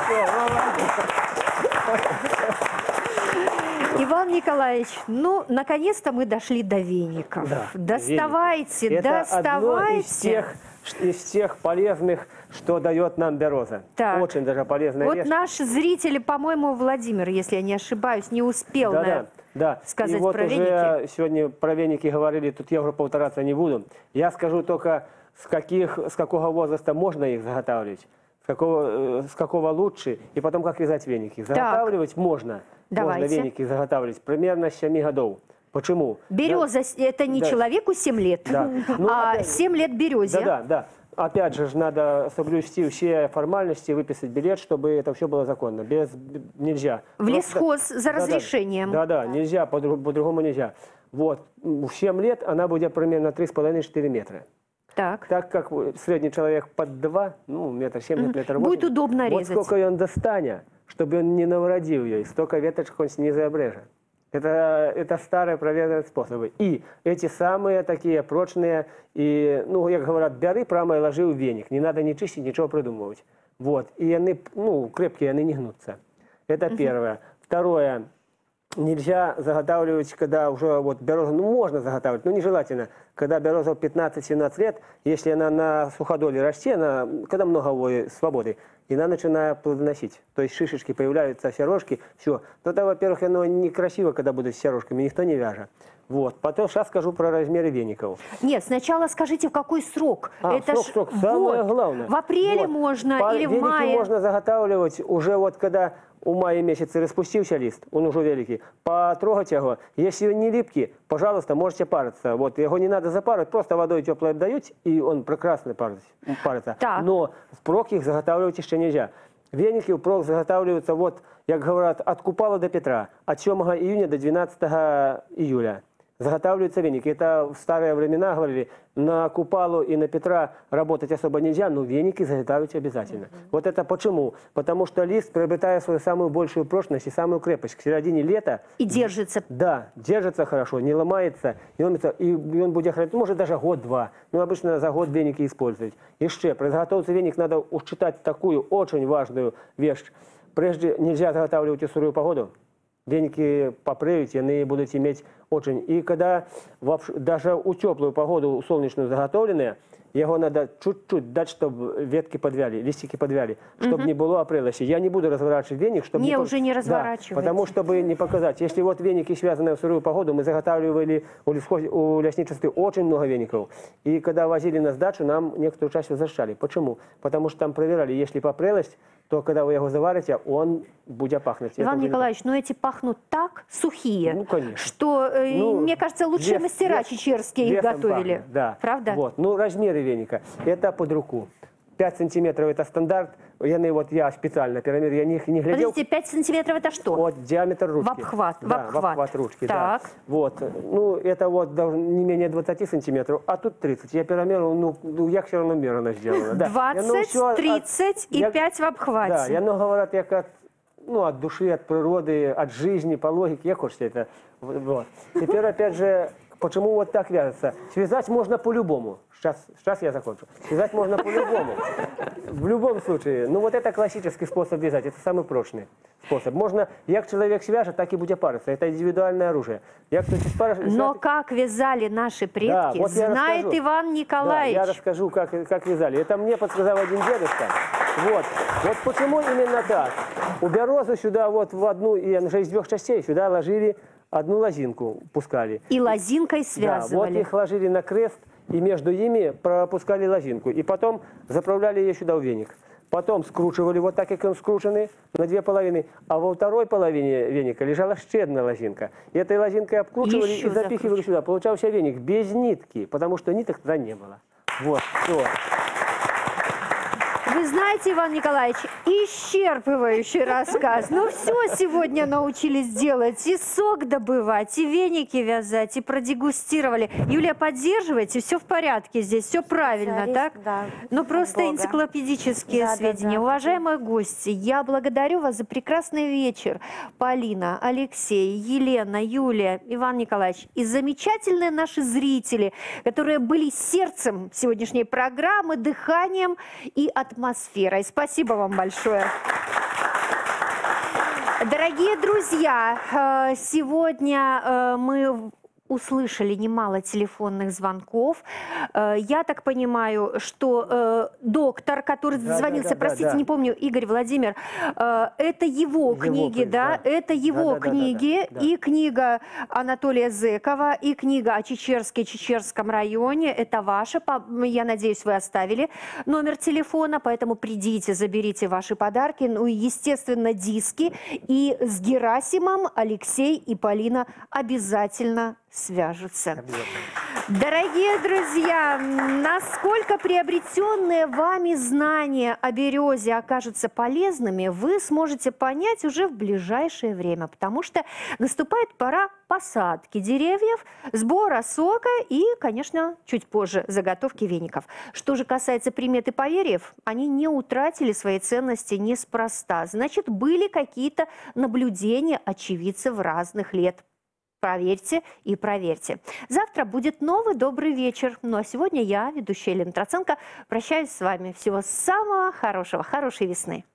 Иван Николаевич, ну, наконец-то мы дошли до веников. Да, Доставайте, веник. Это доставайте. одно из тех, из тех полезных, что дает нам береза. Так. Очень даже полезная Вот вещь. наш зритель, по-моему, Владимир, если я не ошибаюсь, не успел да, на... да, да. сказать И вот про уже веники. сегодня про веники говорили, тут я уже повторяться не буду. Я скажу только, с, каких, с какого возраста можно их заготавливать, с какого, с какого лучше, и потом как вязать веники. Заготавливать можно. Давайте. Можно веники заготавливать примерно с семи годов. Почему? Береза, да, это не да. человеку семь лет, да. ну, а опять... семь лет березе. Да, да, да. Опять же, надо соблюсти все формальности, выписать билет, чтобы это все было законно. Без нельзя. В лесхоз за разрешением. Да, да, да, нельзя, по-другому нельзя. Вот, в семь лет она будет примерно три с половиной-четыре метра. Так. Так как средний человек под два, ну, метр семьдесят, метр восемьдесят. Будет удобно вот резать. сколько он достанет, чтобы он не навродил ее, и столько веточек он снизу обрежет. Это, это старые проверенные способы. И эти самые такие прочные, и, ну, как говорят, бяры прямо и ложи в веник. Не надо ни чистить, ничего придумывать. Вот. И они, ну, крепкие, они не гнутся. Это первое. Второе. Нельзя заготавливать, когда уже вот береза, ну, можно заготавливать, но нежелательно. Когда береза пятнадцать-семнадцать лет, если она на суходоле растет, она, когда много свободы, и она начинает плодоносить. То есть шишечки появляются, сережки, все. Но это, во-первых, оно некрасиво, когда будут с сережками, никто не вяжет. Вот. Потом сейчас скажу про размеры веников. Нет, сначала скажите, в какой срок. А, это срок, ж... срок, самое вот. главное. В апреле вот. можно По или в веники мае? можно заготавливать уже вот когда у мая месяца распустился лист, он уже великий, потрогать его. Если он не липкий, пожалуйста, можете париться. Вот, его не надо запарывать, просто водой теплой обдаете, и он прекрасно парится. Так. Но впрок их заготавливать еще нельзя. Веники впрок заготавливаются, вот, как говорят, от Купала до Петра, от седьмого июня до двенадцатого июля. Заготавливаются веники. Это в старые времена говорили, на Купалу и на Петра работать особо нельзя, но веники заготавливать обязательно. Mm-hmm. Вот это почему? Потому что лист приобретает свою самую большую прочность и самую крепость к середине лета. И держится. Да, держится хорошо, не ломается. И он, и он будет хранить, может даже год-два. Но обычно за год веники использовать. Еще, при заготовке веник надо учитать такую очень важную вещь. Прежде нельзя заготавливать в сырую погоду. Веники попреют, и они будут иметь очень. И когда даже у теплую погоду солнечную заготовленные, его надо чуть-чуть дать, чтобы ветки подвяли, листики подвяли, чтобы угу. не было опрелости. Я не буду разворачивать веник, чтобы не, не уже не разворачивать. Да, потому чтобы не показать. Если вот веники, связанные в сырую погоду, мы заготавливали у, лесхоз... у лесничестве очень много веников. И когда возили на сдачу, нам некоторую часть возвращали. Почему? Потому что там проверяли, если попрелость, то когда вы его заварите, он будет пахнуть. Иван Николаевич, ну эти пахнут так сухие, ну, конечно. что, э, ну, мне кажется, лучшие вес, мастера вес, чечерские их готовили. Пахнет, да. Правда? Вот. Ну, размеры веника. Это под руку. пять сантиметров это стандарт. Я, вот, я специально пирамид, я не, не глядел. Подождите, пять сантиметров это что? Вот диаметр ручки. В обхват. Да, в обхват. в обхват ручки. Так. Да. Вот. Ну, это вот не менее двадцати сантиметров, а тут тридцать. Я пирамеру, ну, ну я все равно мерно сделала. двадцать, тридцать и пять в обхвате. Да, я, ну, говорят, я как, ну, от души, от природы, от жизни, по логике, я хочу это. Вот. Теперь, опять же, почему вот так вяжется? Связать можно по-любому. Сейчас, сейчас я закончу. Связать можно по-любому. В любом случае. Ну вот это классический способ вязать. Это самый прочный способ. Можно, як человек свяжет, так и будет париться. Это индивидуальное оружие. Як спар... Но как вязали наши предки, да, вот знает Иван Николаевич. Да, я расскажу, как, как вязали. Это мне подсказал один дедушка. Вот. Вот почему именно так. У березы сюда вот в одну, и уже из двух частей, сюда ложили одну лозинку, пускали. И лозинкой связывали. Да, вот их ложили на крест, и между ими пропускали лозинку. И потом заправляли ее сюда в веник. Потом скручивали вот так, как он скрученный, на две половины. А во второй половине веника лежала еще одна лозинка. И этой лозинкой обкручивали еще и запихивали сюда. Получался веник без нитки, потому что ниток тогда не было. Вот, все. Вы знаете, Иван Николаевич, исчерпывающий рассказ. Ну все сегодня научились делать. И сок добывать, и веники вязать, и продегустировали. Юлия, поддерживайте, все в порядке здесь, все правильно, Зависит, так? да, Ну от просто Бога. энциклопедические Да, да, сведения. да. Уважаемые гости, я благодарю вас за прекрасный вечер. Полина, Алексей, Елена, Юлия, Иван Николаевич и замечательные наши зрители, которые были сердцем сегодняшней программы, дыханием и атмосферой. Спасибо вам большое. Дорогие друзья, э, сегодня э, мы услышали немало телефонных звонков. Э, Я так понимаю, что э, доктор, который Да, звонился, да, да, простите, да, да. не помню, Игорь Владимир, э, это его, Его книги, книги, да? да. Это его Да, да, да, да, книги, да. и книга Анатолия Зыкова, и книга о Чечерске, Чечерском районе. Это ваша. По- Я надеюсь, вы оставили номер телефона, поэтому придите, заберите ваши подарки. Ну и, естественно, диски. И с Герасимом Алексей и Полина обязательно свяжутся. Дорогие друзья, насколько приобретенные вами знания о березе окажутся полезными, вы сможете понять уже в ближайшее время, потому что наступает пора посадки деревьев, сбора сока и, конечно, чуть позже заготовки веников. Что же касается примет и поверьев, они не утратили своей ценности неспроста. Значит, были какие-то наблюдения очевидцев разных лет. Проверьте и проверьте. Завтра будет новый добрый вечер. Ну а сегодня я, ведущая Елена Троценко, прощаюсь с вами. Всего самого хорошего, хорошей весны.